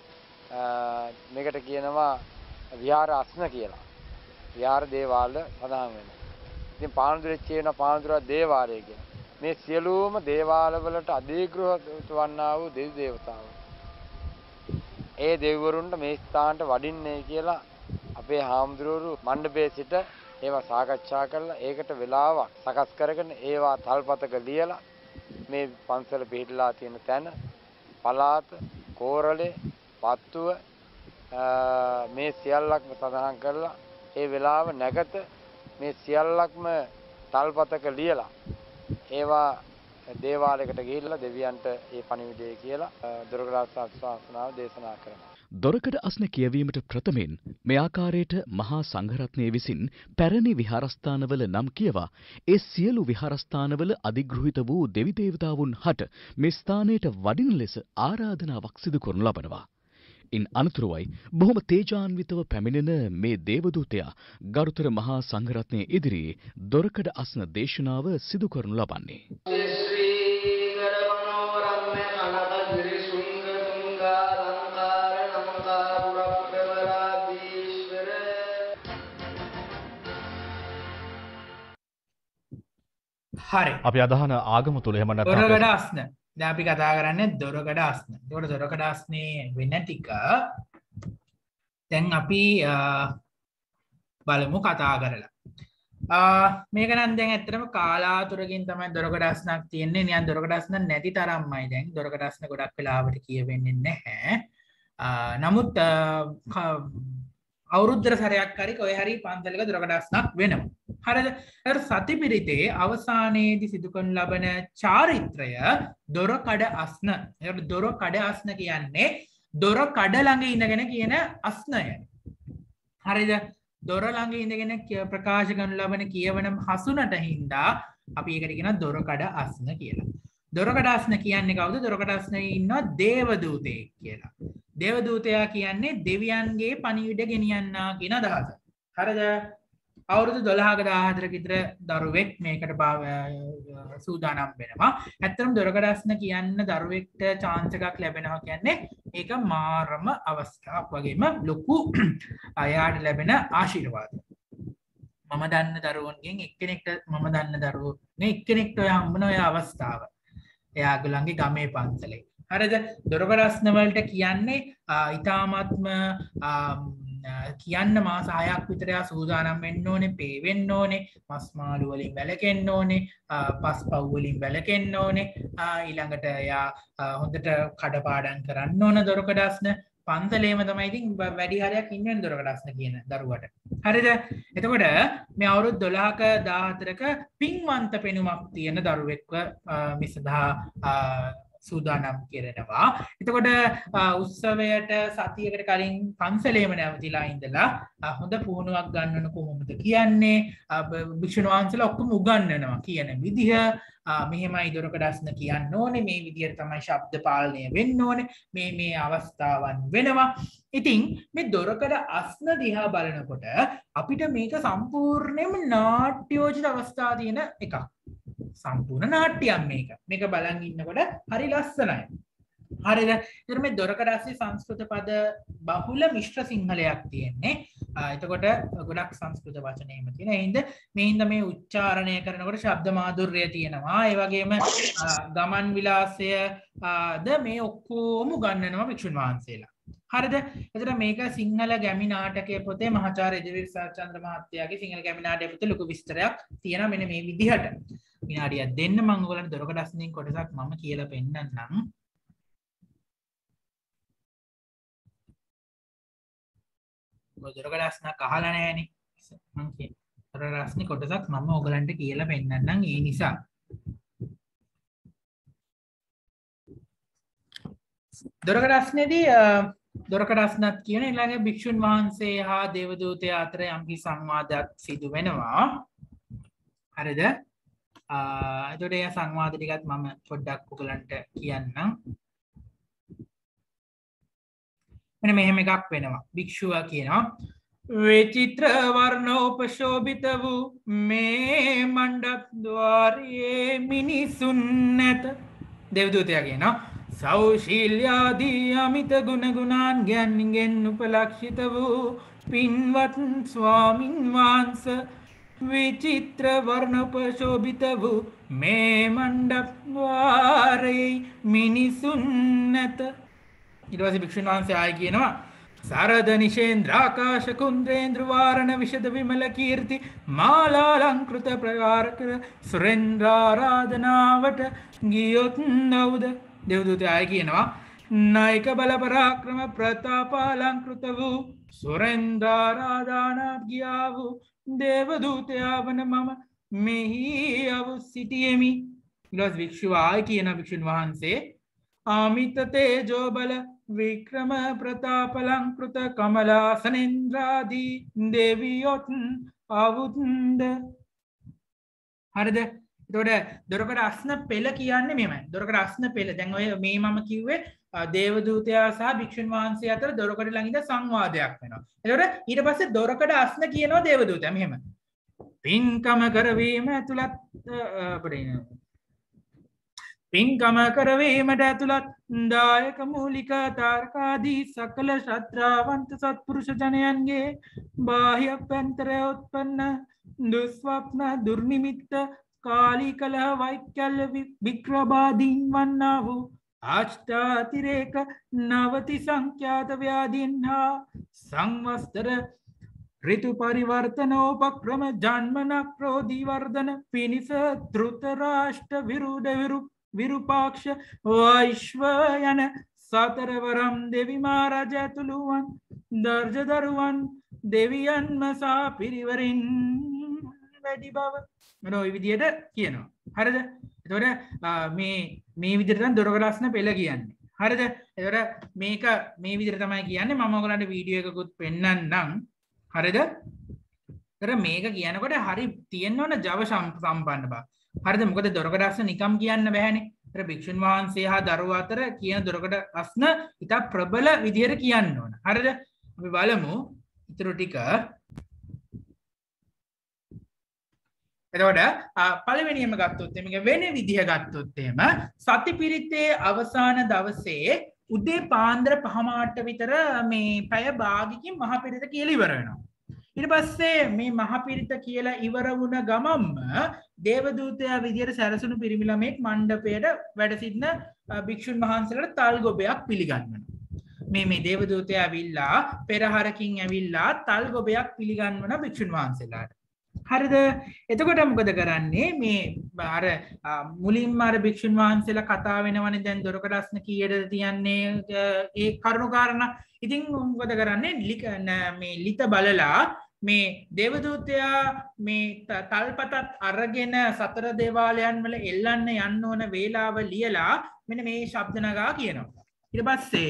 මේකට කියනවා විහාර අස්න කියලා. විහාර දේවාල සඳහන් වෙනවා. ඉතින් පානදුරේ කියන පානදුර දේවාලය කියන මේ සියලුම දේවාල වලට අධිග්‍රහිත වන්නා වූ දෙවි දේවතාවෝ. ඒ දෙවිවරුන්ට මේ ස්ථානට වඩින්නේ කියලා අපේ හාමුදුරුවෝ මණ්ඩපයේ සිට ඒවා සාකච්ඡා කරලා ඒකට වෙලාවක් සකස් කරගෙන ඒවා තල්පතක ලියලා මේ පන්සල පිහිටලා තියෙන තැන පළාත කෝරළේ පත්තුව මේ සියල්ලක්ම සඳහන් කරලා ඒ වෙලාව නැගත මේ සියල්ලක්ම තල්පතක ලියලා ඒවා දේවාලයකට ගිහිල්ලා දෙවියන්ට ඒ පණිවිඩය කියලා දොරකඩ ශාසනාව දේශනා කරනවා. දොරකඩ අස්න කියවීමට ප්‍රථමයෙන් මේ ආකාරයට මහා සංඝරත්නය විසින් පැරණි විහාරස්ථානවල නම් කියවා ඒ සියලු විහාරස්ථානවල අධිග්‍රහිත වූ දෙවි දේවතාවුන් හට මේ ස්ථානයට වඩින ලෙස ආරාධනාවක් සිදු කරනු ලබනවා. ඉන් අනතුරුවයි බොහොම තේජාන්විතව පැමිණෙන මේ දේවදූතයා ගරුතර මහා සංඝරත්නය ඉදිරියේ දොරකඩ අස්න දේශනාව සිදු කරනු ලබන්නේ. හරි. අපි අදහන ආගම තුල එහෙම නැත්නම් දොරකඩ අස්න. දැන් අපි කතා කරන්නේ දොරකඩ අස්න. ඒකට දොරකඩ අස්නේ වෙන ටික දැන් අපි බලමු කතා කරලා. මේක නම් දැන් ඇත්තටම කාලාතුරකින් තමයි දොරකඩ අස්නක් තියෙන්නේ. නිකන් දොරකඩ අස්න නැති තරම්මයි දැන්. දොරකඩ අස්න ගොඩක් වෙලාවට කියවෙන්නේ නැහැ. නමුත් අවුරුද්දර සැරයක් හරි කොහේ හරි පන්සලක දොරකඩ අස්නක් වෙනවා. හරිද? අර සතිපිරිතේ අවසානයේදී සිදු කරන ලබන චාරිත්‍රය දොරකඩ අස්න. ඒකට දොරකඩ අස්න කියන්නේ දොරකඩ ළඟ ඉඳගෙන කියන අස්නය. හරිද? දොර ළඟ ඉඳගෙන ප්‍රකාශ කරන ලබන කියවන හසුනට හින්දා අපි ඒකට කියනවා දොරකඩ අස්න කියලා. දොරකඩ අස්න කියන්නේ කවුද? දොරකඩ අස්නේ ඉන්නවා දේවදූතයෙක් කියලා. දේවදූතයා කියන්නේ දෙවියන්ගේ පණිවිඩ ගෙනියන්නා කියන අදහස. හරිද? අවුරුදු දොළහක දාහතරක විතර දරුවෙක් මේකට සූදානම් වෙනවා. ඇත්තටම දොරකඩ අස්න කියන්න දරුවෙක්ට chance එකක් ලැබෙනවා කියන්නේ ඒක මාරම අවස්ථාවක් වගේම ලොකු අයාට ලැබෙන ආශිර්වාදයක්. මම දන්න දරුවන්ගෙන් එක්කෙනෙක්ට මම දන්න දරුවෝ එක්කෙනෙක්ට ඔය හම්බන ඔය අවස්ථාව. එයාගොල්ලන්ගේ ගමේ පන්සලේ. හරිද? දොරකඩ අස්න වලට කියන්නේ ඊ타මාත්ම කියන්න මාස හයක් විතර යා සූදානම් වෙන්න ඕනේ, පේ වෙන්න ඕනේ, මස් මාළු වලින් වැළකෙන්න ඕනේ, පස් පව් වලින් වැළකෙන්න ඕනේ, ඊළඟට යා හොඳට කඩපාඩම් කරන්න ඕන දොරකඩ අස්න පන්සලේම තමයි ඉතින් වැඩි හරියක් ඉන්නේ දොරකඩ අස්න කියන දරුවට. හරිද? එතකොට මේ අවුරුදු දොළහක දාහතරක පින්වන්ත පෙනුමක් තියෙන දරුවෙක්ව මේ සඳහා සූදානම් කරනවා. එතකොට උත්සවයට සතියකට කලින් පන්සලේම නැවතිලා ඉඳලා හොඳ පුහුණුවක් ගන්න ඕන කොහොමද කියන්නේ භික්ෂුන් වහන්සේලා ඔක්කොම උගන්වනවා කියන විදිහ මෙහෙමයි දොරකඩ අස්න කියන්න ඕනේ මේ විදිහට තමයි ශබ්ද පාලනය වෙන්න ඕනේ මේ මේ අවස්ථාවන් වෙනවා. ඉතින් මේ දොරකඩ අස්න දිහා බලනකොට අපිට මේක සම්පූර්ණයෙන්ම නාට්‍යෝචිත අවස්ථා තියෙන එකක්. සම්පූර්ණ නාට්‍යයක් මේක. මේක බලන් ඉන්නකොට හරි ලස්සනයි. හරිද? ඊට මේ දොරකඩ අස්සේ සංස්කෘත පද බහුල මිශ්‍ර සිංහලයක් තියෙන්නේ. එතකොට ගොඩක් සංස්කෘත වචන එහෙම තියෙන. ඒ හින්දා මේ හින්දා මේ උච්චාරණය කරනකොට ශබ්ද මාධුර්යය තියෙනවා. ඒ වගේම ගමන් විලාසය ද මේ ඔක්කොම ගන්නනවා භික්ෂුන් වහන්සේලා. හරිද? එතකොට මේක සිංහල ගැමි නාටකයේ පොතේ මහාචාර්ය ඉදිරිත් සරච්චන්ද්‍ර මහත්තයාගේ සිංහල ගැමි නාටකයේ පොතේ ලොකු විස්තරයක් තියෙනවා මෙන්න මේ විදිහට. විනාඩියක් දෙන්න මම ඔයගලන්ට දොරකඩ අස්නෙන් කොටසක් මම කියලා පෙන්නන්නම්. දොරකඩ අස්නක් අහලා නැහැනේ. මම කියන දොරකඩ අස්නේ කොටසක් මම ඔයගලන්ට කියලා පෙන්නන්නම් ඒ නිසා. දොරකඩ අස්නේදී දොරකඩ අස්නක් කියන ඊළඟ භික්ෂුන් වහන්සේ හා දේවදූතයා අතර යම්කිසි සංවාදයක් සිදු වෙනවා. හරිද? එතකොට ඒ සංවාද ටිකත් මම පොඩ්ඩක් ඔයගලන්ට කියන්නම්. මෙන්න මෙහෙම එකක් වෙනවා. භික්ෂුව කියනවා විචිත්‍ර වර්ණෝපශෝභිත වූ මේ මණ්ඩප ద్వාරයේ මිනිසුන් නැත. දේවදූතයා කියනවා සෞශීල්‍යාදී අමිත ගුණ ගුණාන්ගෙන් උපලක්ෂිත වූ පින්වත් ස්වාමින් වහන්සේ විචිත්‍ර වර්ණෝපශෝභිත වූ මේ මණ්ඩප ద్వාරයේ මිනිසුන් නැත. ඊට පස්සේ භික්ෂුන් වහන්සේ ආයි කියනවා සරද නිෂේන්ද්‍රාකාශ කුන්ද්‍රේන්ද්‍ර වාරණ විශද විමල කීර්ති මාලාලංකෘත ප්‍රකාරක සුරේන්ද්‍රාරාධනාවට ගියොත් නවුද. දේවදූතයා ආයි කියනවා නායක බල පරාක්‍රම ප්‍රතාපාලංකෘත වූ සුරේන්ද්‍රාරාධනාවට ගියා වූ දේවදූතයා වන මම මෙහි අවු සිටියෙමි. ඊට පස්සේ භික්ෂුව ආයි කියන භික්ෂුන් වහන්සේ ආමිත තේජෝ බල වික්‍රම ප්‍රතාපලංකෘත කමලාසනේන්ද්‍රාදී දේවියොත් අවුන්ද. හරිද? එතකොට දොරකඩ අස්න පෙළ කියන්නේ මෙහෙමයි. දොරකඩ අස්න පෙළ දැන් ඔය මේ මම කිව්වේ දේවදූතයා සහ භික්ෂුන් වහන්සේ අතර දොරකඩ ළඟින්ද සංවාදයක් වෙනවා. එතකොට ඊට පස්සේ දොරකඩ අස්න කියනවා දේවදූතයා මෙහෙම. පින්කම කරවීම ඇතුළත් අපිට පින්කම කරවීමට ඇතුළත් දායක මූලික තාරකාදී සකල ශ්‍රද්ධාවන්ත සත්පුරුෂ ජනයන්ගේ බාහ්‍ය අභ්‍යන්තරය උත්පන්න දුස්වප්න දුර්නිමිත්ත කාලී කලහ වෛකල්‍ය වික්‍රබාදීන් වන්නා වූ ආෂ්ටාතිරේක නවති සංඛ්‍යාත ව්‍යාධීන් හා සංවස්තර ඍතු පරිවර්තනෝපක්‍රම ජන්මන ක්‍රෝධී වර්ධන පිනිස ධෘතරාෂ්ට විරුඩ විරු විරුපාක්ෂ වෛශ්ව යන සතරවරම් දෙවි මහරජ ඇතුළුවන් දර්ජ දරුවන් දෙවියන්ම සා පිරිවරින් වැඩි බව මොන ඔය විදියට කියනවා. හරිද? එතකොට මේ මේ විදිහට තමයි දොරකඩ අස්න පෙළ කියන්නේ. හරිද? එතකොට මේක මේ විදිහට තමයි කියන්නේ. මම ඔයගලන්ට වීඩියෝ එකකුත් පෙන්නන්නම්. හරිද? ඒතර මේක කියනකොට හරි තියෙන්න ඕන ජව සම්පන්න බව. හරිද? මොකද දොරකඩ අස්න නිකම් කියන්න බෑනේ. ඒතර භික්ෂුන් වහන්සේ හා දරුවා අතර කියන දොරකඩ අස්න ඉතා ප්‍රබල විදිහට කියන්න ඕන. හරිද? අපි බලමු ඊටු ටික. එතකොට පළවෙනියම ගත්තොත් මේක වෙන විදිහ ගත්තොත් එහෙම සති පිරිතේ අවසාන දවසේ උදේ පාන්දර පහමාට විතර මේ පැය භාගිකින් මහ පිරිත කියලා ඉවර වෙනවා. ඊට පස්සේ මේ මහ පිරිත කියලා ඉවර වුණ ගමම්ම දේවදූතයා විදියට සැරසුණු පිරිමි ළමෙක් මණ්ඩපයට වැඩ සිටින භික්ෂුන් වහන්සේලාට තල් ගොබයක් පිළිගන්වනවා. මේ මේ දේවදූතයා ඇවිල්ලා පෙරහරකින් ඇවිල්ලා තල් ගොබයක් පිළිගන්වන භික්ෂුන් වහන්සේලාට. හරිද? එතකොට මොකද කරන්නේ මේ අර මුලින්ම අර භික්ෂුන් වහන්සේලා කතා වෙනවනේ දැන් දොරකඩ අස්න කීයටද තියන්නේ ඒ කරුණු කාරණා. ඉතින් මොකද කරන්නේ මේ ලිත බලලා මේ දේවදූතයා මේ තල්පතත් අරගෙන සතර දේවාලයන් වල එල්ලන්න යන්න ඕන වේලාව ලියලා මෙන්න මේ ශබ්ද නගා කියනවා. ඊට පස්සේ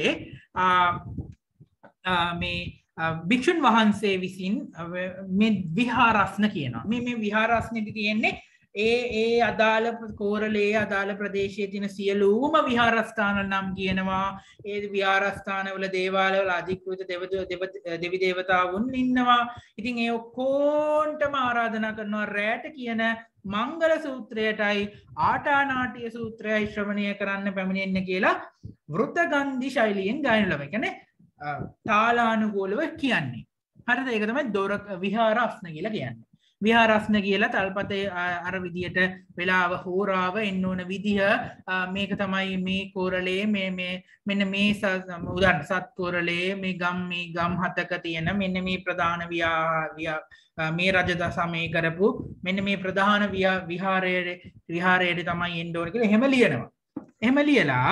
මේ භික්ෂුන් වහන්සේ විසින් මේ විහාරස්න කියනවා. මේ මේ විහාරස්නෙදි තියෙන්නේ ඒ ඒ අදාළ කෝරළේ අදාළ ප්‍රදේශයේ තියෙන සියලුම විහාරස්ථාන නම් කියනවා. ඒ විහාරස්ථානවල දේවාලවල අධිකෘත දෙවි දේවතාවුන් ඉන්නවා. ඉතින් ඒ ඔක්කොන්ටම ආරාධනා කරනවා රැට කියන මංගල සූත්‍රයටයි ආටානාටිය සූත්‍රයයි ශ්‍රවණය කරන්න පැමිණෙන්න කියලා වෘතගන්ධි ශෛලියෙන් ගායන ලබයි. කියන්නේ තාලානුකූලව කියන්නේ. හරිද? ඒක තමයි දොර විහාරස්න කියලා කියන්නේ. විහාරස්න කියලා තල්පතේ අර විදියට වෙලාව හෝරාව එන්න ඕන විදිහ මේක තමයි මේ කෝරළේ මේ මේ මෙන්න මේ උදාහරණ සත් කෝරළේ මේ ගම් මේ ගම් හතක තියෙන මෙන්න මේ ප්‍රධාන විහාර මේ රජදසමේ කරපු මෙන්න මේ ප්‍රධාන විහාරයේ විහාරයේ තමයි එන්න ඕන කියලා එහෙම ලියනවා. එහෙම ලියලා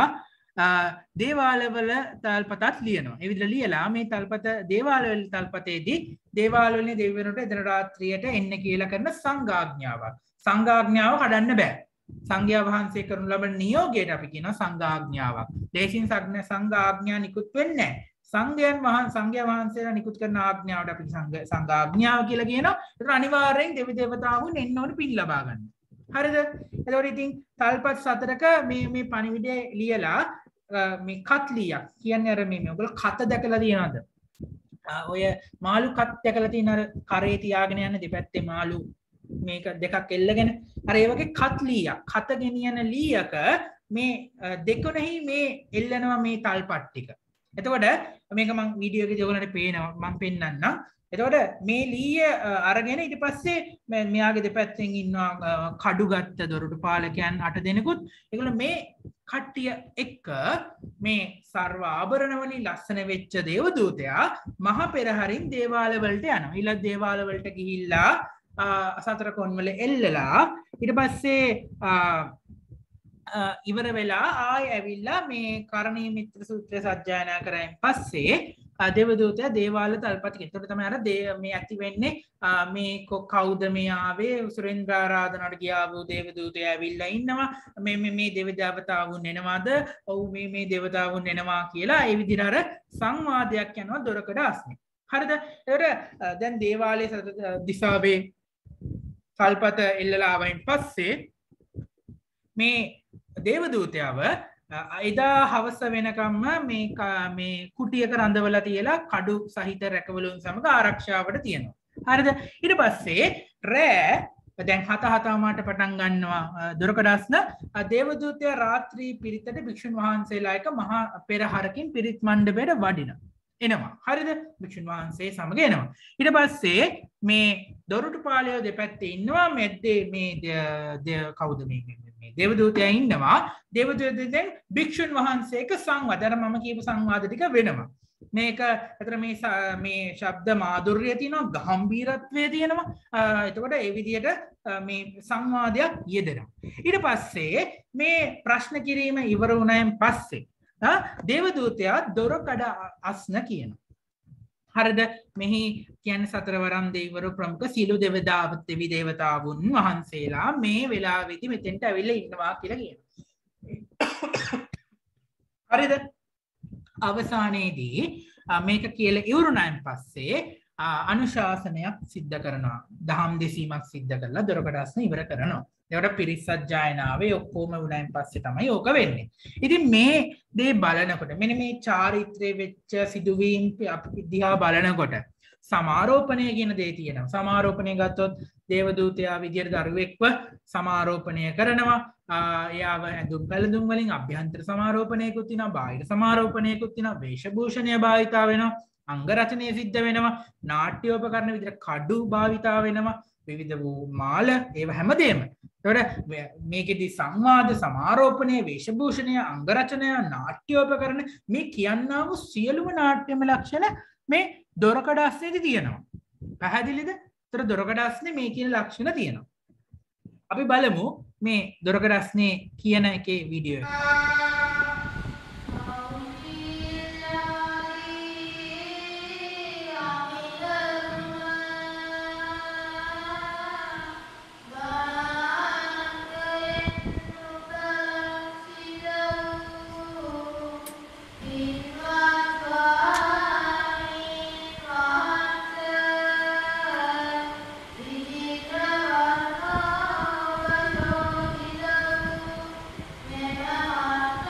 දේවාලවල තල්පතත් ලියනවා. ඒ විදිහට ලියලා මේ තල්පත දේවාලවල තල්පතේදී දේවාලවල දෙවිවරුන්ට එදින රාත්‍රියට එන්න කියලා කරන සංඝාඥාවක්. සංඝාඥාව කඩන්න බෑ. සංඝයා වහන්සේ කරනු ලබන නියෝගයට අපි කියනවා සංඝාඥාවක්. දේශින් සංඝාඥා නිකුත් වෙන්නේ නැහැ. සංඝයන් වහන්සේ සංඝයා වහන්සේලා නිකුත් කරන ආඥාවට අපි සංඝාඥාව කියලා කියනවා. ඒක අනිවාර්යෙන් දෙවි දේවතාවුන් එන්න ඕනේ පින් ලබා ගන්න. හරිද? එතකොට ඉතින් තල්පත් සතරක මේ මේ පණිවිඩය ලියලා මේ කත්ලියක් කියන්නේ අර මේ ඔයගොල්ලෝ කත දැකලා තියෙනවද? ඔය මාළු කත් දැකලා තියෙන අර කරේ තියාගෙන යන දෙපැත්තේ මාළු මේක දෙකක් එල්ලගෙන අර ඒ වගේ කත්ලියක් කත ගෙනියන ලීයක මේ දෙකොනෙහි මේ එල්ලනවා මේ තල්පත් ටික. එතකොට මේක මම වීඩියෝ එකේදී ඔයගොල්ලන්ට පේනවා මම පෙන්නන්නම්. එතකොට මේ ලීය අරගෙන ඊට පස්සේ මෙයාගේ දෙපැත්තෙන් ඉන්නවා කඩු ගත්ත දොරටු පාලකයන් අට දෙනෙකුත්. ඒගොල්ලෝ මේ කට්ටිය එක්ක මේ සර්ව ආභරණ වලින් ලස්සන වෙච්ච දේවදූතයා මහ පෙරහරින් දේවාල වලට යනවා. ඊළඟ දේවාල වලට ගිහිල්ලා සතර කොන් වල එල්ලලා ඊට පස්සේ ඉවර වෙලා ආයෙ ඇවිල්ලා මේ කරණීය මිත්‍ර සූත්‍රය සජ්ජායනා කරායින් පස්සේ දේවදූතයා දේවාල තල්පත් කියන. ඒකට තමයි අර මේ ඇති වෙන්නේ මේ කවුද මේ ආවේ සුරේන්ද්‍ර ආරාධනාවට ගියා වූ දේවදූතයා ඇවිල්ලා ඉන්නවා. මේ මේ මේ දේවතාවුන් එනවාද? ඔව් මේ මේ දේවතාවුන් එනවා කියලා ඒ විදිහට අර සංවාදයක් යනවා දොරකඩ අස්නේ. හරිද? ඒකට දැන් දේවාලයේ දිසාවේ තල්පත එල්ලලා ආවයින් පස්සේ මේ දේවදූතයාව එදා හවස වෙනකම්ම මේ මේ කුටියක රඳවලා තියලා කඩු සහිත රැකවලුන් සමග ආරක්ෂාවට තියෙනවා. හරිද? ඊට පස්සේ රෑ දැන් හත හතමාට පටන් ගන්නවා දොරකඩ අස්න දේවදූතයා රාත්‍රී පිරිතට භික්ෂුන් වහන්සේලා එක මහා පෙරහරකින් පිරිත් මණ්ඩපයට වඩිනවා. එනවා. හරිද? භික්ෂුන් වහන්සේ සමග එනවා. ඊට පස්සේ මේ දොරටු පාලයෝ දෙපැත්තේ ඉන්නවා. මෙද්දේ මේ කවුද මේ දේවදූතයා ඉන්නවා. දේවදූතයන් භික්ෂුන් වහන්සේක සංවාද අර මම කියපු සංවාද ටික වෙනවා. මේක අතර මේ මේ ශබ්ද මාධුර්යය තියෙනවා, ගම්භීරත්වය තියෙනවා. එතකොට ඒ විදිහට මේ සංවාදයක් යෙදෙනවා. ඊට පස්සේ මේ ප්‍රශ්න කිරීම ඉවර වුණායින් පස්සේ දේවදූතයා දොරකඩ අස්න කියනවා. හරිද? මෙහි කියන්නේ සතරවරම් දෙවිවරු ප්‍රමුඛ සීල දෙවදාව දෙවි දේවතාවුන් වහන්සේලා මේ වෙලාවේදී මෙතෙන්ට ඇවිල්ලා ඉන්නවා කියලා කියනවා. හරිද? අවසානයේදී මේක කියලා ඉවරුණායින් පස්සේ අනුශාසනයක් සිද්ධ කරනවා. දහම් දෙසීමක් සිද්ධ කරලා දොරකඩ අස්න ඉවර කරනවා. ඒකට පිරිත් සජ්ජායනාවේ ඔක්කොම වුණායින් පස්සේ තමයි ඕක වෙන්නේ. ඉතින් මේ දේ බලනකොට මෙන්න මේ චාරිත්‍රයේ වෙච්ච සිදුවීම් අපි දිහා බලනකොට සමාරෝපණය කියන දේ තියෙනවා. සමාරෝපණය ගත්තොත් දේවදූතයා විදියට දරුවෙක්ව සමාරෝපණය කරනවා. එයාව ඇඳුම් පැළඳුම් වලින් අභ්‍යන්තර සමාරෝපණයකුත් තියෙනවා, බාහිර සමාරෝපණයකුත් තියෙනවා, වේශභූෂණය භාවිතා වෙනවා, අංග රචනය සිද්ධ වෙනවා, නාට්‍යෝපකරණ විදියට කඩු භාවිතා වෙනවා, විවිධ වූ මාල, ඒව හැමදේම. එතකොට මේකෙදි සංවාද, සමාරෝපණය, වේශභූෂණය, අංග රචනය, නාට්‍යෝපකරණ මේ කියන්නා වූ සියලුම නාට්‍යමය ලක්ෂණ මේ දොරකඩාස්නේදී තියෙනවා. පැහැදිලිද? ඒතර දොරකඩාස්නේ මේ කියන ලක්ෂණ තියෙනවා. අපි බලමු මේ දොරකඩාස්නේ කියන එකේ වීඩියෝ එක. Yeah.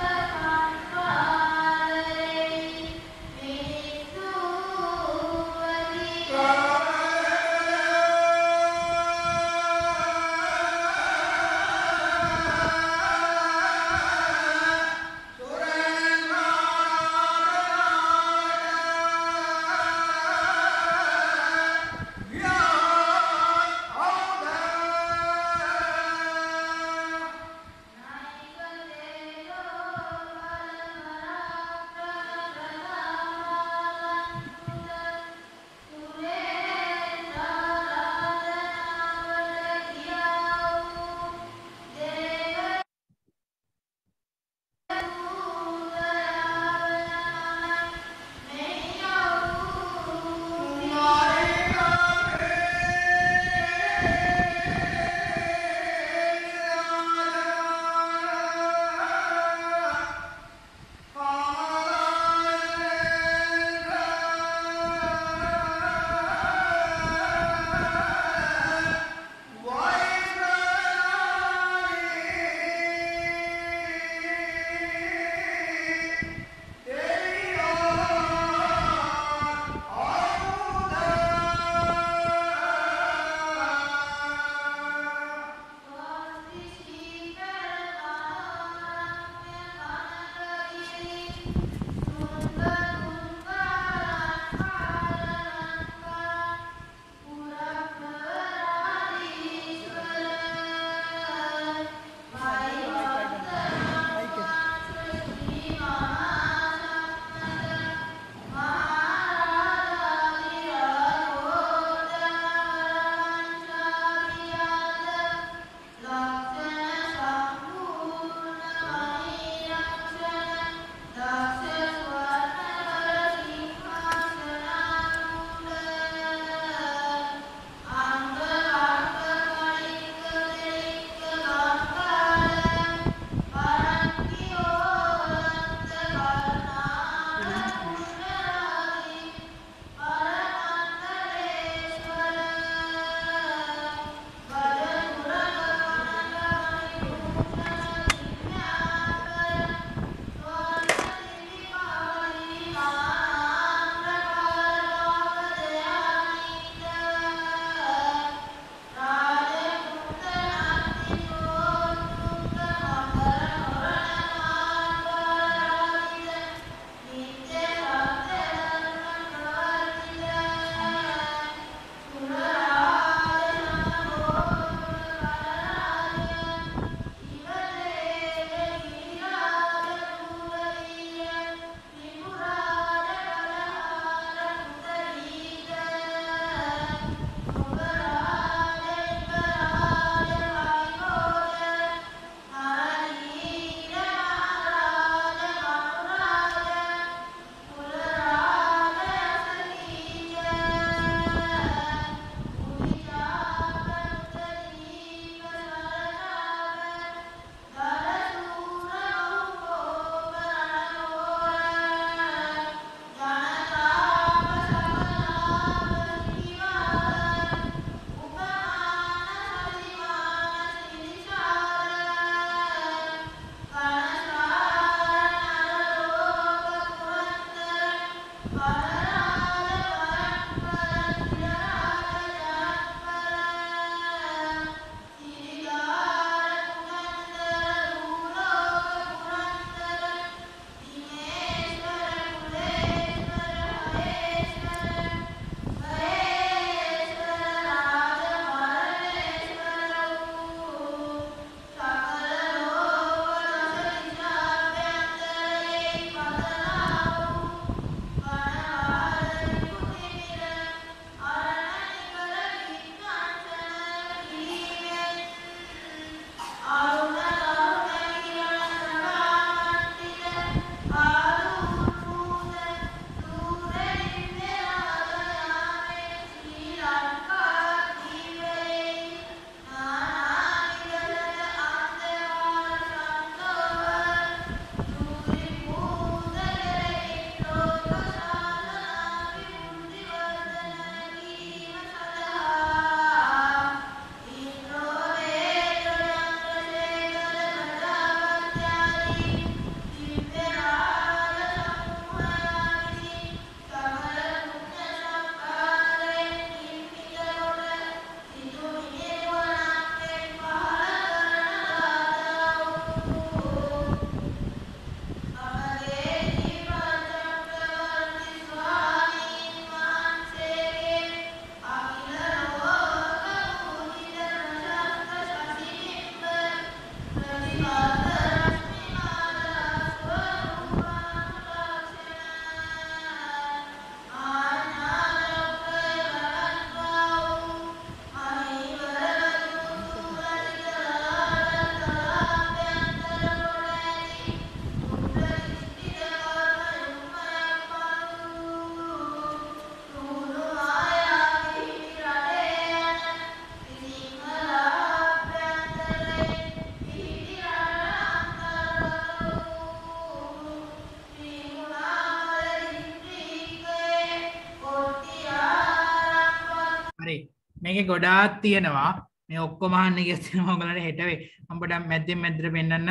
හරි මේකේ ගොඩාක් තියෙනවා මේ ඔක්කොම අහන්න කියනවා ඔයගලන්ට හෙට වෙයි අපිට මැද්දෙන් මැද්දට පෙන්නන්න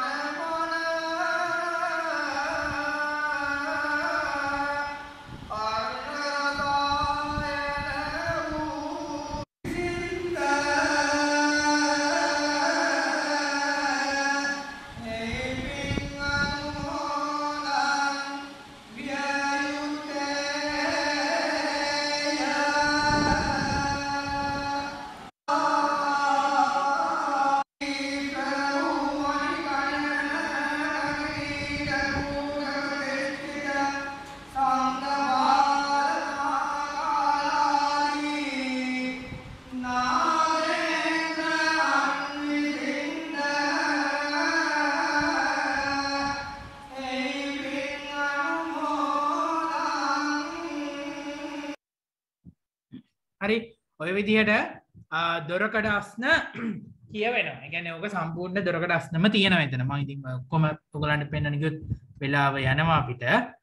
හරි ඔය විදිහට දොරකඩ අස්න කියවෙනවා. ඒ කියන්නේ ඔක සම්පූර්ණ දොරකඩ අස්නම තියෙනවා එතන. මම ඉතින් ඔක්කොම ඔයගලන්ට පෙන්වන්න ගියොත් වෙලාව යනවා අපිට.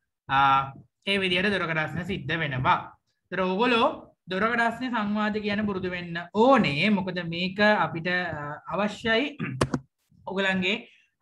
ඒ විදිහට දොරකඩ අස්න සිද්ධ වෙනවා. ඒතර ඔයගොල්ලෝ දොරකඩ අස්නේ සංවාද කියන පුරුදු වෙන්න ඕනේ. මොකද මේක අපිට අවශ්‍යයි ඔයගලන්ගේ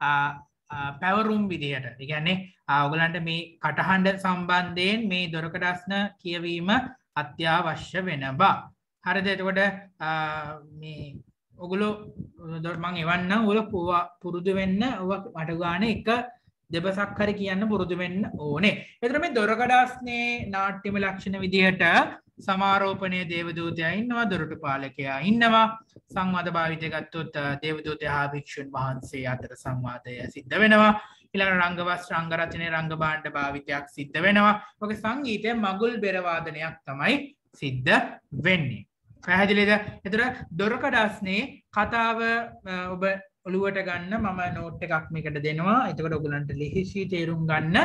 පැවරුම් විදිහට. ඒ කියන්නේ ඔයගලන්ට මේ කටහඬ සම්බන්ධයෙන් මේ දොරකඩ අස්න කියවීම අත්‍යවශ්‍ය වෙනවා. හරිද? එතකොට මේ ඔගොල්ලෝ මම එවන්නම් ඔයගොල්ලෝ පුරුදු වෙන්න ඔය මට ගානේ එක දෙබසක් හරි කියන්න පුරුදු වෙන්න ඕනේ. එතකොට මේ දොරකඩාස්නේ නාට්‍යම ලක්ෂණ විදිහට සමාරෝපණයේ දේවදූතයා ඉන්නවා, දොරටු පාලකයා ඉන්නවා. සංවාද භාවිතය ගත්තොත් දේවදූතයා හා භික්ෂුන් වහන්සේ අතර සංවාදය සිද්ධ වෙනවා. ඊළඟ රංගවස් රංග රචනයේ රංග භාණ්ඩ භාවිතයක් සිද්ධ වෙනවා. ඔගේ සංගීතයේ මගුල් බෙර වාදනයක් තමයි සිද්ධ වෙන්නේ. පැහැදිලිද? එතකොට දොරකඩාස්නේ කතාව ඔබ ඔළුවට ගන්න මම නෝට් එකක් මේකට දෙනවා. එතකොට ඔයගලන්ට ලිහිසි තේරුම් ගන්න.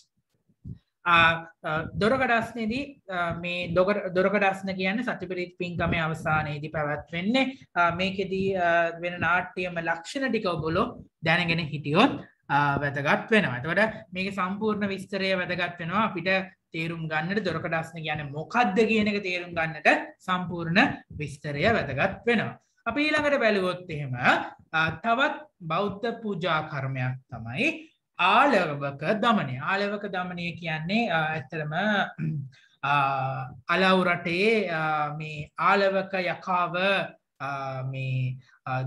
දොරකඩාස්නේදී මේ දොරකඩාස්න කියන්නේ සත්‍යපිරිත් පින්කමේ අවසානයේදී පැවැත්වෙන්නේ. මේකෙදී වෙන නාට්‍යම ලක්ෂණ ටික ඔයගොල්ලෝ දැනගෙන හිටියොත් වැදගත් වෙනවා. එතකොට මේකේ සම්පූර්ණ විස්තරය වැදගත් වෙනවා අපිට තේරුම් ගන්නට. දොරකඩාස්න කියන්නේ මොකක්ද කියන එක තේරුම් ගන්නට සම්පූර්ණ විස්තරය වැදගත් වෙනවා. අපි ඊළඟට බැලුවොත් එහෙම තවත් බෞද්ධ පූජා කර්මයක් තමයි ආලවක දමනය. ආලවක දමනය කියන්නේ ඇත්තටම අලව් රටේ මේ ආලවක යකාව මේ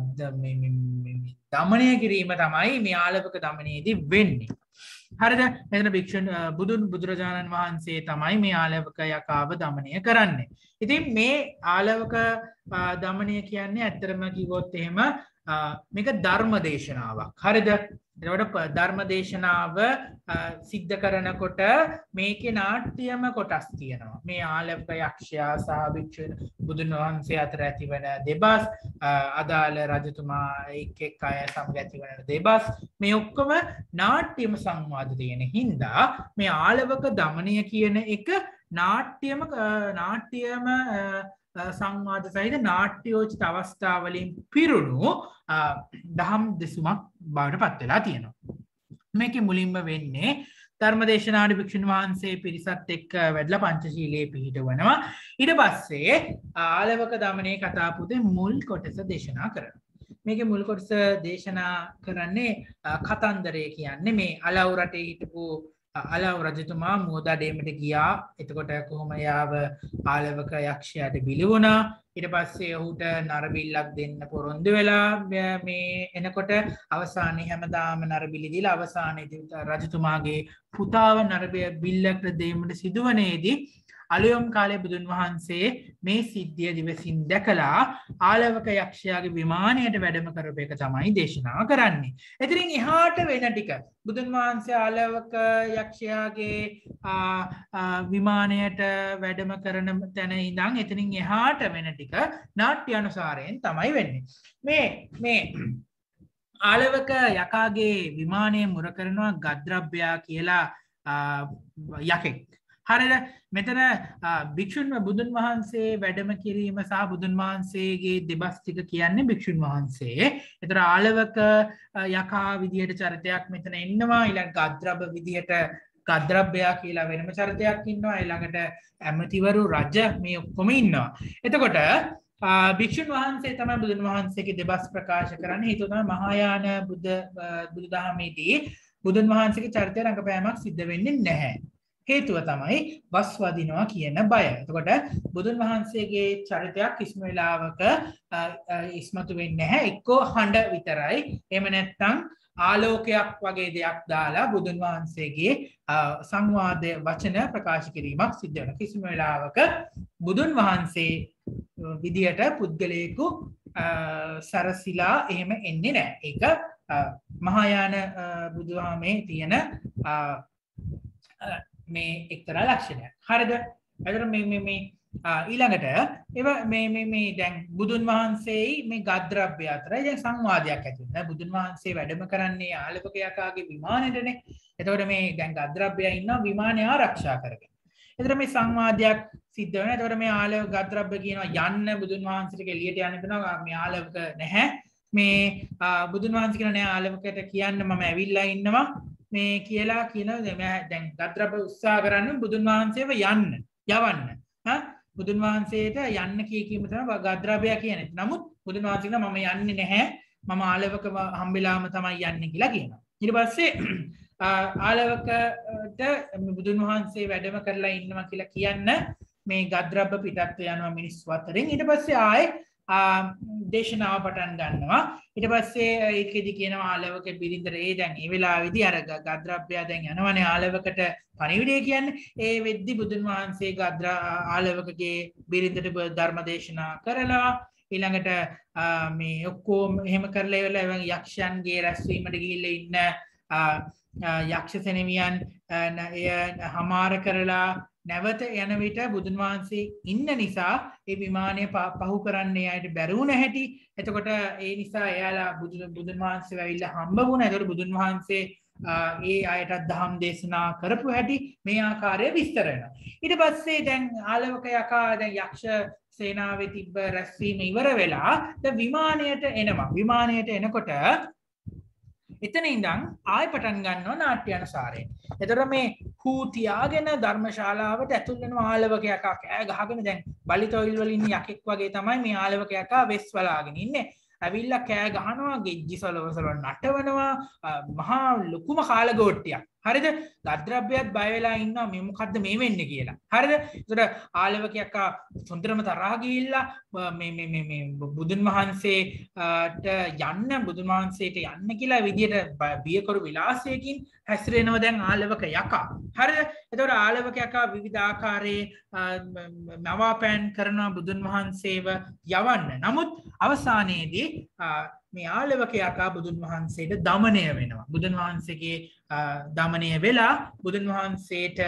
දමනය කිරීම තමයි මේ ආලවක දමනයේදී වෙන්නේ. හරිද? මෙතන භික්ෂුන් බුදුන් බුදුරජාණන් වහන්සේ තමයි මේ ආලවක යකාව දමනය කරන්නේ. ඉතින් මේ ආලවක දමනය කියන්නේ ඇත්තටම කිව්වොත් එහෙම මේක ධර්ම දේශනාවක්. හරිද? එතකොට ධර්ම දේශනාව සිද්ධ කරනකොට මේකේ නාට්‍යම කොටස් තියෙනවා. මේ ආලවක යක්ෂයා සහ භික්ෂුන් බුදුන් වහන්සේ අතර ඇතිවන දෙබස්, අදාළ රජතුමා එක් එක් අය සමග ඇතිවන දෙබස්, මේ ඔක්කොම නාට්‍යම සංවාද තියෙන හින්දා මේ ආලවක දමනය කියන එක නාට්‍යම නාට්‍යම සංවාද සහිත නාට්‍යෝචිත අවස්ථාවලින් පිරුණු දහම් දෙසුමක් බවට පත් වෙලා තියෙනවා. මේකේ මුලින්ම වෙන්නේ ධර්මදේශනාදී භික්ෂුන් වහන්සේ පිරිසත් එක්ක වැඩලා පංචශීලයේ පිහිටවනවා. ඊට පස්සේ ආලවක දමනයේ කතා පුතේ මුල් කොටස දේශනා කරනවා. මේකේ මුල් කොටස දේශනා කරන්නේ කතන්දරය කියන්නේ මේ අලව් රටේ හිටපු අලව් රජතුමා මුවදඩේමට ගියා. එතකොට කොහොම යාව ආලවක යක්ෂයාට බිලි වුණා. ඊට පස්සේ ඔහුට නරබිල්ලක් දෙන්න පොරොන්දු වෙලා මේ එනකොට අවසානයේ හැමදාම නරබිලි දීලා අවසානයේදී රජතුමාගේ පුතාව නරබිය බිල්ලකට දෙීමට සිදුවනේදී අලුයම් කාලේ බුදුන් වහන්සේ මේ සිද්ධිය දිවසින් දැකලා ආලවක යක්ෂයාගේ විමානයට වැඩම කරපු එක තමයි දේශනා කරන්නේ. එතනින් එහාට වෙන ටික බුදුන් වහන්සේ ආලවක යක්ෂයාගේ විමානයට වැඩම කරන තැන ඉඳන් එතනින් එහාට වෙන ටික නාට්‍ය අනුසාරයෙන් තමයි වෙන්නේ. මේ මේ ආලවක යකාගේ විමානය මුර කරනවා ගද්‍රබ්බයා කියලා යකෙක්. හරිද? මෙතන භික්ෂුන් බුදුන් වහන්සේ වැඩම කිරීම සහ බුදුන් වහන්සේගේ දෙබස් ටික කියන්නේ භික්ෂුන් වහන්සේ. ඒතර ආලවක යකා විදියට චරිතයක් මෙතන ඉන්නවා. ඊළඟ ගද්‍රබ්බ විදියට ගද්‍රබ්බයා කියලා වෙනම චරිතයක් ඉන්නවා. ඊළඟට ඇමතිවරු රජ මේ ඔක්කොම ඉන්නවා. එතකොට භික්ෂුන් වහන්සේ තමයි බුදුන් වහන්සේගේ දෙබස් ප්‍රකාශ කරන්නේ. ඒක තමයි මහායාන බුද්ධ බුදුදහමේදී බුදුන් වහන්සේගේ චරිතය රඟපෑමක් සිද්ධ වෙන්නේ නැහැ. හේතුව තමයි වස් වදිනවා කියන බය. එතකොට බුදුන් වහන්සේගේ චරිතයක් කිසිම වෙලාවක ඉස්මතු වෙන්නේ නැහැ. එක්කෝ හඬ විතරයි. එහෙම නැත්නම් ආලෝකයක් වගේ දෙයක් දාලා බුදුන් වහන්සේගේ සංවාද වචන ප්‍රකාශ කිරීමක් සිද්ධ වෙනවා. කිසිම වෙලාවක බුදුන් වහන්සේ විදියට පුද්ගලයෙකු සරසිලා එහෙම එන්නේ නැහැ. ඒක මහායාන බුදුහාමේ තියෙන මේ එක්තරා ලක්ෂණයක්. හරිද? එතකොට මේ මේ මේ ඊළඟට ඒව මේ මේ මේ දැන් බුදුන් වහන්සේයි මේ ගද්‍රබ්බය අතරයි දැන් සංවාදයක් ඇති වෙනවා. බුදුන් වහන්සේ වැඩම කරන්නේ ආලවක යකාගේ විමානෙටනේ. එතකොට මේ දැන් ගද්‍රබ්බයා ඉන්නවා විමානය ආරක්ෂා කරගෙන. එතකොට මේ සංවාදයක් සිද්ධ වෙනවා. එතකොට මේ ආලවක ගද්‍රබ්බ කියනවා යන්න බුදුන් වහන්සේට එළියට යන්න කියනවා. මේ ආලවක නැහැ. මේ බුදුන් වහන්සේ කියනවා නෑ ආලවකට කියන්න මම ඇවිල්ලා ඉන්නවා. මේ කියලා කියනවා දැන් ගද්‍රබ්බ උත්සාහ කරන්නේ බුදුන් වහන්සේව යන්න යවන්න. හා බුදුන් වහන්සේට යන්න කිය කීම තමයි ගද්‍රබ්බයා කියන්නේ. නමුත් බුදුන් වහන්සේ කියනවා මම යන්නේ නැහැ. මම ආලවක හම්බෙලාම තමයි යන්නේ කියලා කියනවා. ඊට පස්සේ ආලවකට බුදුන් වහන්සේ වැඩම කරලා ඉන්නවා කියලා කියන්න මේ ගද්‍රබ්බ පිටත් යනවා මිනිස්සු අතරින්. ඊට පස්සේ ආයේ දේශනාව පටන් ගන්නවා. ඊට පස්සේ ඒකෙදි කියනවා ආලවක බිරිඳට ඒ දැන් මේ වෙලාවේදී අර ගද්‍රබ්බයා දැන් යනවනේ ආලවකට පණිවිඩය කියන්නේ. ඒ වෙද්දි බුදුන් වහන්සේ ගද්‍ර ආලවකගේ බිරිඳට ධර්ම දේශනා කරලා ඊළඟට මේ ඔක්කොම එහෙම කරලා ඉවරලා යක්ෂයන්ගේ රැස්වීමට ගිහිල්ලා ඉන්න යක්ෂ සෙනෙවියන් එය හමාර කරලා නැවත යන විට බුදුන් වහන්සේ ඉන්න නිසා ඒ විමානය පහු කරන්න එයාට බැරි වුණ හැටි. එතකොට ඒ නිසා එයාලා බුදුන් බුදුන් වහන්සේ ඇවිල්ලා හම්බ වුණා. එතකොට බුදුන් වහන්සේ ඒ අයටත් දහම් දේශනා කරපු හැටි මේ ආකාරයේ විස්තර වෙනවා. ඊට පස්සේ දැන් ආලවක යකා දැන් යක්ෂ සේනාවේ තිබ්බ රැස්වීම ඉවර වෙලා දැන් විමානයට එනවා. විමානයට එනකොට එතන ඉඳන් ආයෙ පටන් ගන්නවා නාට්‍යානුසාරයෙන්. එතකොට මේ හූ තියාගෙන ධර්මශාලාවට ඇතුල් වෙනවා ආලවක යකා කෑ ගහගෙන දැන් බලිතොයිල් වල ඉන්න යකෙක් වගේ තමයි මේ ආලවක යකා වෙස් වලාගෙන ඉන්නේ. ඇවිල්ලා කෑ ගහනවා ගෙජ්ජි සලවසල නටවනවා මහා ලොකුම කාලගෝට්ටියක්. හරිද? ගද්‍රබ්බයත් බය වෙලා ඉන්නවා මේ මොකද්ද මේ වෙන්නේ කියලා. හරිද? ඒතර ආලවක යකා සොඳරම තරහ ගිහිල්ලා මේ මේ මේ මේ බුදුන් වහන්සේට යන්න බුදුන් වහන්සේට යන්න කියලා විදියට බියකරු විලාසයකින් හැසිරෙනවා දැන් ආලවක යකා. හරිද? ඒතර ආලවක යකා විවිධ ආකාරයේ නවාපෑන් කරනවා බුදුන් වහන්සේව යවන්න. නමුත් අවසානයේදී මේ ආලවක යකා බුදුන් වහන්සේට දමනය වෙනවා. බුදුන් වහන්සේගේ දමනය වෙලා බුදුන් වහන්සේට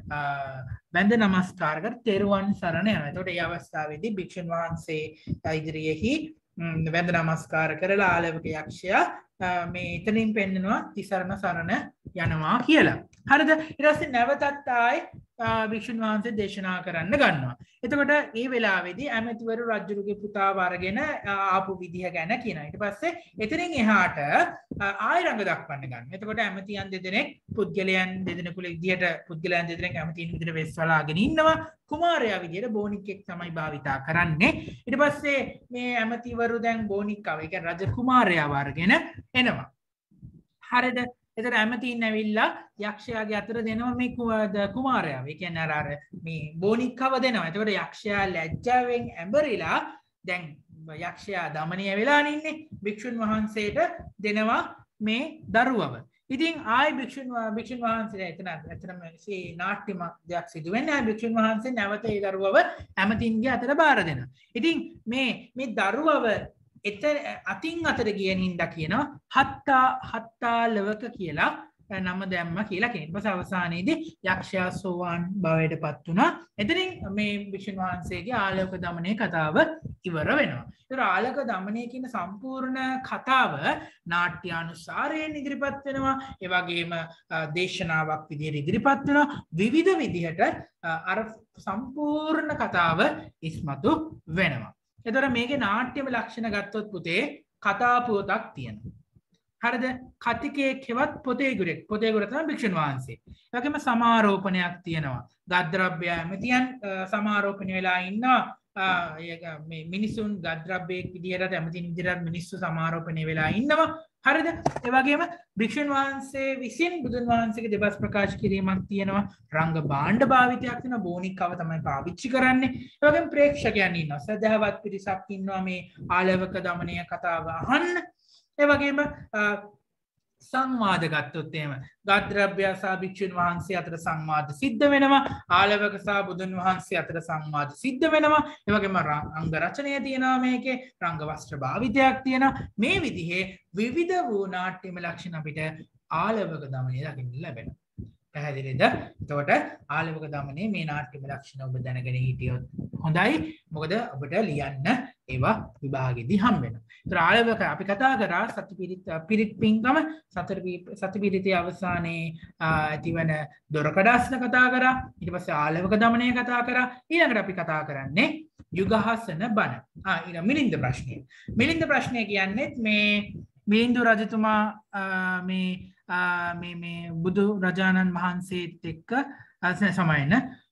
වැඳ නමස්කාර කර තෙරුවන් සරණ යනවා. එතකොට මේ අවස්ථාවේදී භික්ෂුන් වහන්සේ ඉදිරියේහි වැඳ නමස්කාර කරලා ආලවක යක්ෂයා මේ එතනින් පෙන්නනවා තිසරණ සරණ යනවා කියලා. හරිද? ඊට පස්සේ නැවතත් ආයේ භික්ෂුන් වහන්සේ දේශනා කරන්න ගන්නවා. එතකොට මේ වෙලාවේදී ඇමතිවරු රජුගේ පුතාව අරගෙන ආපු විදිහ ගැන කියනවා. ඊට පස්සේ එතනින් එහාට ආයෙ රඟ දක්වන්න ගන්නවා. එතකොට ඇමතියන් දෙදෙනෙක් පුද්ගලයන් දෙදෙනෙකු විදිහට පුද්ගලයන් දෙදෙනෙක් ඇමතියින් විදිහට වෙස්වලාගෙන ඉන්නවා. කුමාරයා විදිහට බෝනික්ෙක් තමයි භාවිතා කරන්නේ. ඊට පස්සේ මේ ඇමතිවරු දැන් බෝනික්කව ඒ කියන්නේ රජ කුමාරයාව අරගෙන එනවා. හරිද? එතකොට ඇමතියින් ඇවිල්ලා යක්ෂයාගේ අතර දෙනවා මේ කුමාරයාව. ඒ කියන්නේ අර අර මේ බෝනික්කව දෙනවා. එතකොට යක්ෂයා ලැජ්ජාවෙන් ඇඹරිලා දැන් යක්ෂයා දමනය වෙලා ඉන්නේ. භික්ෂුන් වහන්සේට දෙනවා මේ දරුවව. ඉතින් ආයි භික්ෂුන් භික්ෂුන් වහන්සේ එතන එතනම මේ නාට්‍යම දෙයක් සිදු වෙන්නේ. ආයි භික්ෂුන් වහන්සේ නැවත ඒ දරුවව ඇමතින්ගේ අතට බාර දෙනවා. ඉතින් මේ මේ දරුවව එත අතින් අතට ගියන හින්දා කියනවා හත්තා හත්තාලවක කියලා නම දැම්ම කියලා කියන. ඊට පස්සේ අවසානයේදී යක්ෂයා සෝවාන් භවයට පත් වුණා. එතනින් මේ භික්ෂුන් වහන්සේගේ ආලවක දමනයේ කතාව ඉවර වෙනවා. ඒතර ආලවක දමනයේ කියන සම්පූර්ණ කතාව නාට්‍යානුසාරයෙන් ඉදිරිපත් වෙනවා. ඒ වගේම දේශනාවක් විදිහට ඉදිරිපත් වෙනවා. විවිධ විදිහට අර සම්පූර්ණ කතාව ඉස්මතු වෙනවා. එතකොට මේකේ නාට්‍යම ලක්ෂණ ගත්තොත් පුතේ කතා පුවතක් තියෙනවා. හරිද? කතිකයෙක් හෙවත් පොතේගුරෙක්. පොතේගුර තමයි භික්ෂුන් වහන්සේ. ඒ වගේම සමාරෝපණයක් තියෙනවා. ගද්ද්‍රව්‍ය ඇමතියන් සමාරෝපණය වෙලා ඉන්නවා. මේ මිනිසුන් ගද්ද්‍රව්‍යයක් විදියට ඇමතින් විදියට මිනිස්සු සමාරෝපණය වෙලා ඉන්නවා. හරිද? ඒ වගේම භික්ෂුන් වහන්සේ විසින් බුදුන් වහන්සේගේ දෙබස් ප්‍රකාශ කිරීමක් තියෙනවා. රංග භාණ්ඩ භාවිතයක් තියෙනවා. බෝනික්කව තමයි පාවිච්චි කරන්නේ. ඒ වගේම ප්‍රේක්ෂකයන් ඉන්නවා. සදහවත් පිරිසක් ඉන්නවා මේ ආලවක දමනය කතාව අහන්න. ඒ වගේම සංවාද ගත්තොත් එහෙම ගද්ද්‍රව්‍ය සහ භික්ෂුන් වහන්සේ අතර සංවාද සිද්ධ වෙනවා. ආලවක සහ බුදුන් වහන්සේ අතර සංවාද සිද්ධ වෙනවා. ඒ වගේම අංග රචනය තියෙනවා මේකේ. රංග වස්ත්‍ර භාවිතයක් තියෙනවා. මේ විදිහේ විවිධ වූ නාට්‍යමය ලක්ෂණ අපිට ආලවක දමනය දකින්න ලැබෙනවා. පැහැදිලිද? එතකොට ආලවක දමනයේ මේ නාට්‍යමය ලක්ෂණ ඔබ දැනගෙන හිටියොත් හොඳයි. මොකද ඔබට ලියන්න ඒවා විභාගෙදී හම්බ වෙනවා. ඒතර ආලවක අපි කතා කරා සතිපිරිත් පිරිත් පින්කම සතර සතිපිරිතේ අවසානයේ ඇතිවන දොරකඩාස්න කතා කරා. ඊට පස්සේ ආලවක දමනය කතා කරා. ඊළඟට අපි කතා කරන්නේ යුගහසන බණ. ආ ඊළඟ මිලින්ද ප්‍රශ්නය. මිලින්ද ප්‍රශ්නය කියන්නේ මේ මිලින්ද රජතුමා මේ මේ මේ බුදු රජාණන් වහන්සේත් එක්ක සමයන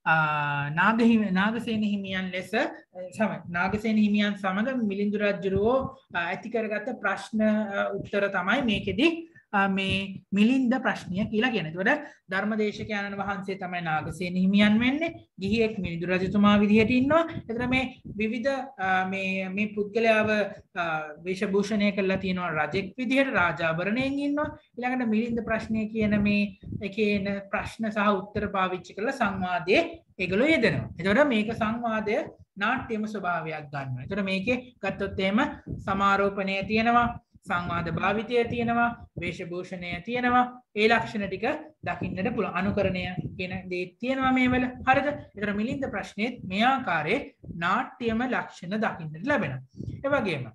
නාගසේන හිමියන් ලෙස සම නාගසේන හිමියන් සමඟ මිලින්දු රජ්ජුරුවෝ ඇති කරගත්ත ප්‍රශ්න උත්තර තමයි මේකෙදී මේ මිලින්ද ප්‍රශ්නය කියලා කියන. ඒතකොට ධර්මදේශකයන්න් වහන්සේ තමයි නාගසේන හිමියන් වෙන්නේ. ගිහියෙක් මිලින්දු රජතුමා විදිහට ඉන්නවා. ඒතර මේ විවිධ මේ මේ පුද්ගලයාව වේශභූෂණය කරලා තියෙනවා රජෙක් විදිහට රාජාභරණයෙන් ඉන්නවා. ඊළඟට මිලින්ද ප්‍රශ්නය කියන මේ එකේන ප්‍රශ්න සහ උත්තර පාවිච්චි කරලා සංවාදයේ ඒගොල්ලෝ යෙදෙනවා. ඒතකොට මේක සංවාදය නාට්‍යම ස්වභාවයක් ගන්නවා. ඒතකොට මේකේ ගත්තොත් එහෙම සමාරෝපණය තියෙනවා. සංවාද භාවිතය තියෙනවා, වේශභූෂණය තියෙනවා. ඒ ලක්ෂණ ටික දකින්නට පුළුවන්. අනුකරණය කියන දේ තියෙනවා මේවල. හරිද? ඒතර මිලින්ද ප්‍රශ්නේත් මේ ආකාරයේ නාට්‍යම ලක්ෂණ දකින්නට ලැබෙනවා. ඒ වගේම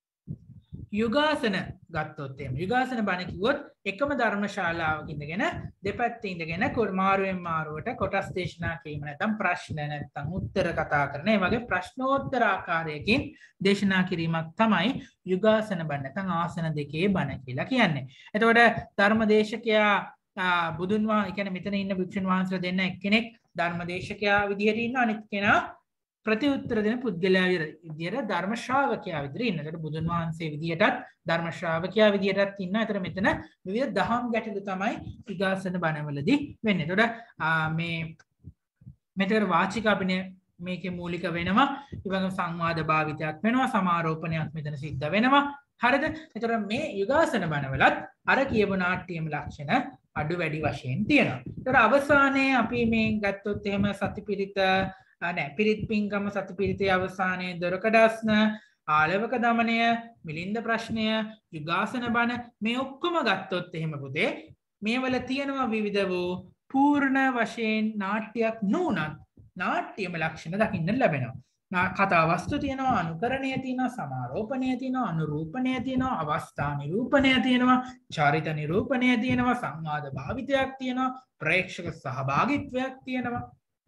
යුගාසන ගත්තොත් එහෙම යුගාසන බණ කිව්වොත් එකම ධර්මශාලාවක ඉඳගෙන දෙපැත්තේ ඉඳගෙන මාරුවෙන් මාරුවට කොටස් දේශනා කිරීම නැත්නම් ප්‍රශ්න නැත්නම් උත්තර කතා කරන ඒ වගේ ප්‍රශ්නෝත්තර ආකාරයකින් දේශනා කිරීමක් තමයි යුගාසන බණ නැත්නම් ආසන දෙකේ බණ කියලා කියන්නේ. එතකොට ධර්මදේශකයා බුදුන් වහන්සේ කියන්නේ මෙතන ඉන්න භික්ෂුන් වහන්සේලා දෙන්න එක්කෙනෙක් ධර්මදේශකයා විදිහට ඉන්න අනිත් කෙනා ප්‍රතිඋත්තර දෙන පුද්ගලයා විදියට ධර්ම ශ්‍රාවකයා විදියට ඉන්න. ඒකට බුදුන් වහන්සේ විදියටත් ධර්ම ශ්‍රාවකයා විදියටත් ඉන්න. ඒතර මෙතන විවිධ දහම් ගැටලු තමයි විගාසන බණවලදී වෙන්නේ. ඒතකොට මේ මෙතන වාචික අභිනය මේකේ මූලික වෙනවා. ඊවගේම සංවාද භාවිතයක් වෙනවා. සමාරෝපණයක් මෙතන සිද්ධ වෙනවා. හරිද? ඒතර මේ යුගාසන බණවලත් අර කියපු නාට්‍යම ලක්ෂණ අඩු වැඩි වශයෙන් තියෙනවා. ඒතර අවසානයේ අපි මේ ගත්තොත් එහෙම සතිපිරිත නෑ පිරිත් පින්කම සතිපිරිතේ අවසානයේ දොරකඩාස්න ආලවක දමනය මිලින්ද ප්‍රශ්නය යුගාසන බණ මේ ඔක්කොම ගත්තොත් එහෙම පුතේ මේවල තියෙනවා විවිධ වූ පූර්ණ වශයෙන් නාට්‍යයක් නුනත් නාට්‍යම ලක්ෂණ දකින්න ලැබෙනවා. කතා වස්තු තියෙනවා, අනුකරණය තියෙනවා, සමාරෝපණය තියෙනවා, අනුරූපණය තියෙනවා, අවස්ථා නිරූපණය තියෙනවා, චරිත නිරූපණය තියෙනවා, සංවාද භාවිතයක් තියෙනවා, ප්‍රේක්ෂක සහභාගීත්වයක් තියෙනවා,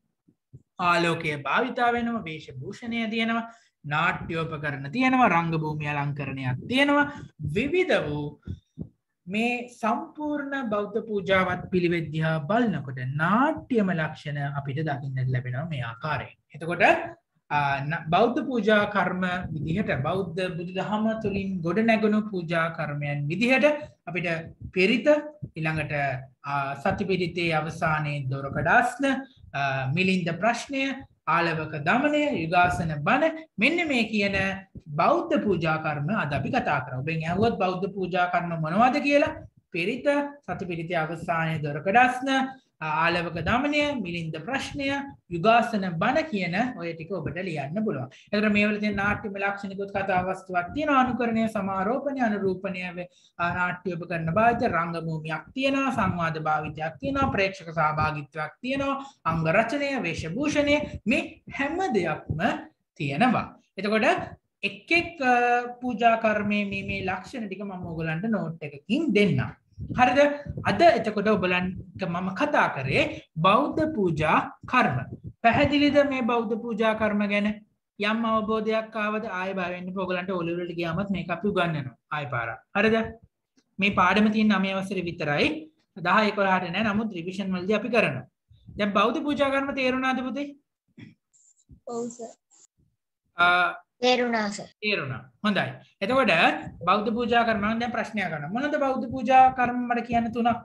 ආලෝකයේ භාවිතා වෙනවා, වේශභූෂණය තියෙනවා, නාට්‍යෝපකරණ තියෙනවා, රංග භූමිය අලංකරණයක් තියෙනවා. විවිධ වූ මේ සම්පූර්ණ බෞද්ධ පූජාවත් පිළිවෙත් දිහා බලනකොට නාට්‍යම ලක්ෂණ අපිට දකින්නට ලැබෙනවා මේ ආකාරයෙන්. එතකොට බෞද්ධ පූජා කර්ම විදිහට බෞද්ධ බුදුදහම තුළින් ගොඩ නැගුණු පූජා කර්මයන් විදිහට අපිට පෙරිත ඊළඟට සතිපිරිතේ අවසානයේ දොරකඩාස්න මිලින්ද ප්‍රශ්නය ආලවක දමනය යුගාසන බණ මෙන්න මේ කියන බෞද්ධ පූජා කර්ම අද අපි කතා කරමු. ඔබෙන් අහුවොත් බෞද්ධ පූජා කර්ම මොනවද කියලා පෙරිත සතිපිරිතේ අවසානයේ දොරකඩාස්න ආලවක දමනය මිලින්ද ප්‍රශ්නය යුගාසන බණ කියන ඔය ටික ඔබට ලියන්න පුළුවන්. එතකොට මේවල තියෙන නාට්‍යමය ලක්ෂණිකුත් කතා වස්තුවක් තියෙනවා, අනුකරණය සමාරෝපණය අනුරූපණය නාට්‍ය උපකරණ භාවිත රංග භූමියක් තියෙනවා, සංවාද භාවිතයක් තියෙනවා, ප්‍රේක්ෂක සහභාගීත්වයක් තියෙනවා, අංග රචනය වේශභූෂණය මේ හැම දෙයක්ම තියෙනවා. එතකොට එක් එක් පූජා කර්මයේ මේ මේ ලක්ෂණ ටික මම ඔයගලන්ට නෝට් එකකින් දෙන්නම්. හරිද? අද එතකොට ඔයගලන්ට මම කතා කරේ බෞද්ධ පූජා කර්ම. පැහැදිලිද මේ බෞද්ධ පූජා කර්ම ගැන? යම් අවබෝධයක් ආවද? ආයෙ බය වෙන්න ඔයගලන්ට ඔලුව වලට ගියාමත් මේක අපි උගන්වනවා ආයෙ පාරක්. හරිද? මේ පාඩම තියෙන නවය වසරේ විතරයි දහ එකොළහට නෑ නමුත් රිවිෂන් වලදී අපි කරනවා දැන් බෞද්ධ පූජා කර්ම තේරුණාද පුතේ ඔව් සර් ආ තේරුණා සර් තේරුණා හොඳයි එතකොට බෞද්ධ පූජා කර්ම මම දැන් ප්‍රශ්නයක් අහනවා මොනවද බෞද්ධ පූජා කර්ම මට කියන්න තුනක්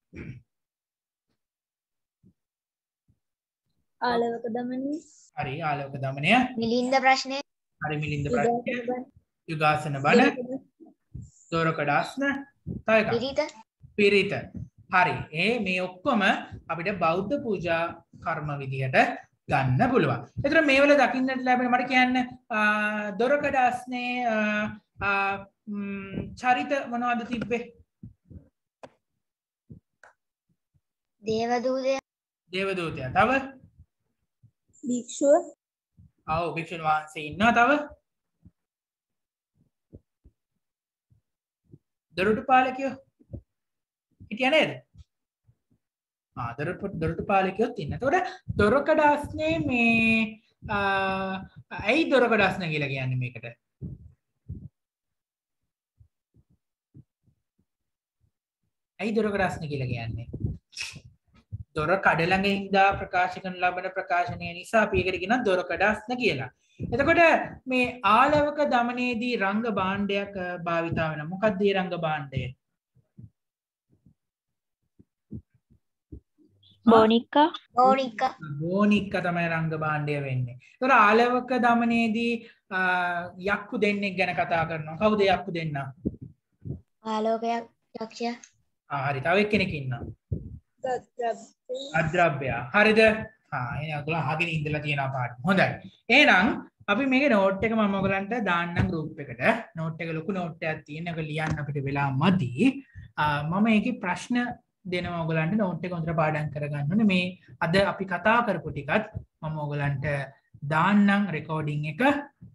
ආලවක දමනය හරි ආලෝක දමනය මිලින්ද ප්‍රශ්නය හරි මිලින්ද ප්‍රශ්නය යුගාසන බණ දොරකඩාස්න තව එකක් පිරිත පිරිත හරි ඒ මේ ඔක්කොම අපිට බෞද්ධ පූජා කර්ම විදියට ගන්න පුළුවන්. ඒතර මේවල දකින්නට ලැබෙන මට කියන්න දොරකඩාස්නේ චරිත මොනවද තිබ්බේ? දේවදූතය දේවදූතය. තව භික්ෂුව ආව භික්ෂුන් වහන්සේ ඉන්නවා තව දොරටු පාලකයෝ හිටියා නේද? ආ දොරටු දොරටු පාලකයෝත් ඉන්න. එතකොට දොරකඩාස්නේ මේ ඇයි දොරකඩාස්න කියලා කියන්නේ මේකට? ඇයි දොරකඩාස්න කියලා කියන්නේ? දොර කඩ ළඟ ඉඳලා ප්‍රකාශ කරන ලබන ප්‍රකාශනය නිසා අපි ඒකට කියනවා දොරකඩාස්න කියලා. එතකොට මේ ආලවක දමනයේදී රංග භාණ්ඩයක් භාවිතා වෙනවා. මොකක්ද මේ රංග භාණ්ඩය? බෝනික්කා බෝනික්කා බෝනික්කා තමයි රංග භාණ්ඩය වෙන්නේ. ඒතර ආලවක දමනයේදී යක්කු දෙන්නෙක් ගැන කතා කරනවා. කවුද යක්කු දෙන්න? ආලෝකයක් යක්ෂයා. ආ හරි. තව එක්කෙනෙක් ඉන්නවා. අද්‍රව්‍ය. හරිද? හා එහෙනම් ඔයගොල්ලෝ අහගෙන ඉඳලා තියෙනවා පාඩම. හොඳයි. එහෙනම් අපි මේකේ නෝට් එක මම ඔයගලන්ට දාන්නම් ගෲප් එකට. නෝට් එක ලොකු නෝට් එකක් තියෙන. ඒක ලියන්න අපිට වෙලා මදි. මම ඒකේ ප්‍රශ්න දෙනවා ඔයගලන්ට නෝට් එක හොඳට පාඩම් කරගන්න ඕනේ. මේ අද අපි කතා කරපු ටිකත් මම ඔයගලන්ට දාන්නම් රෙකෝඩින් එක.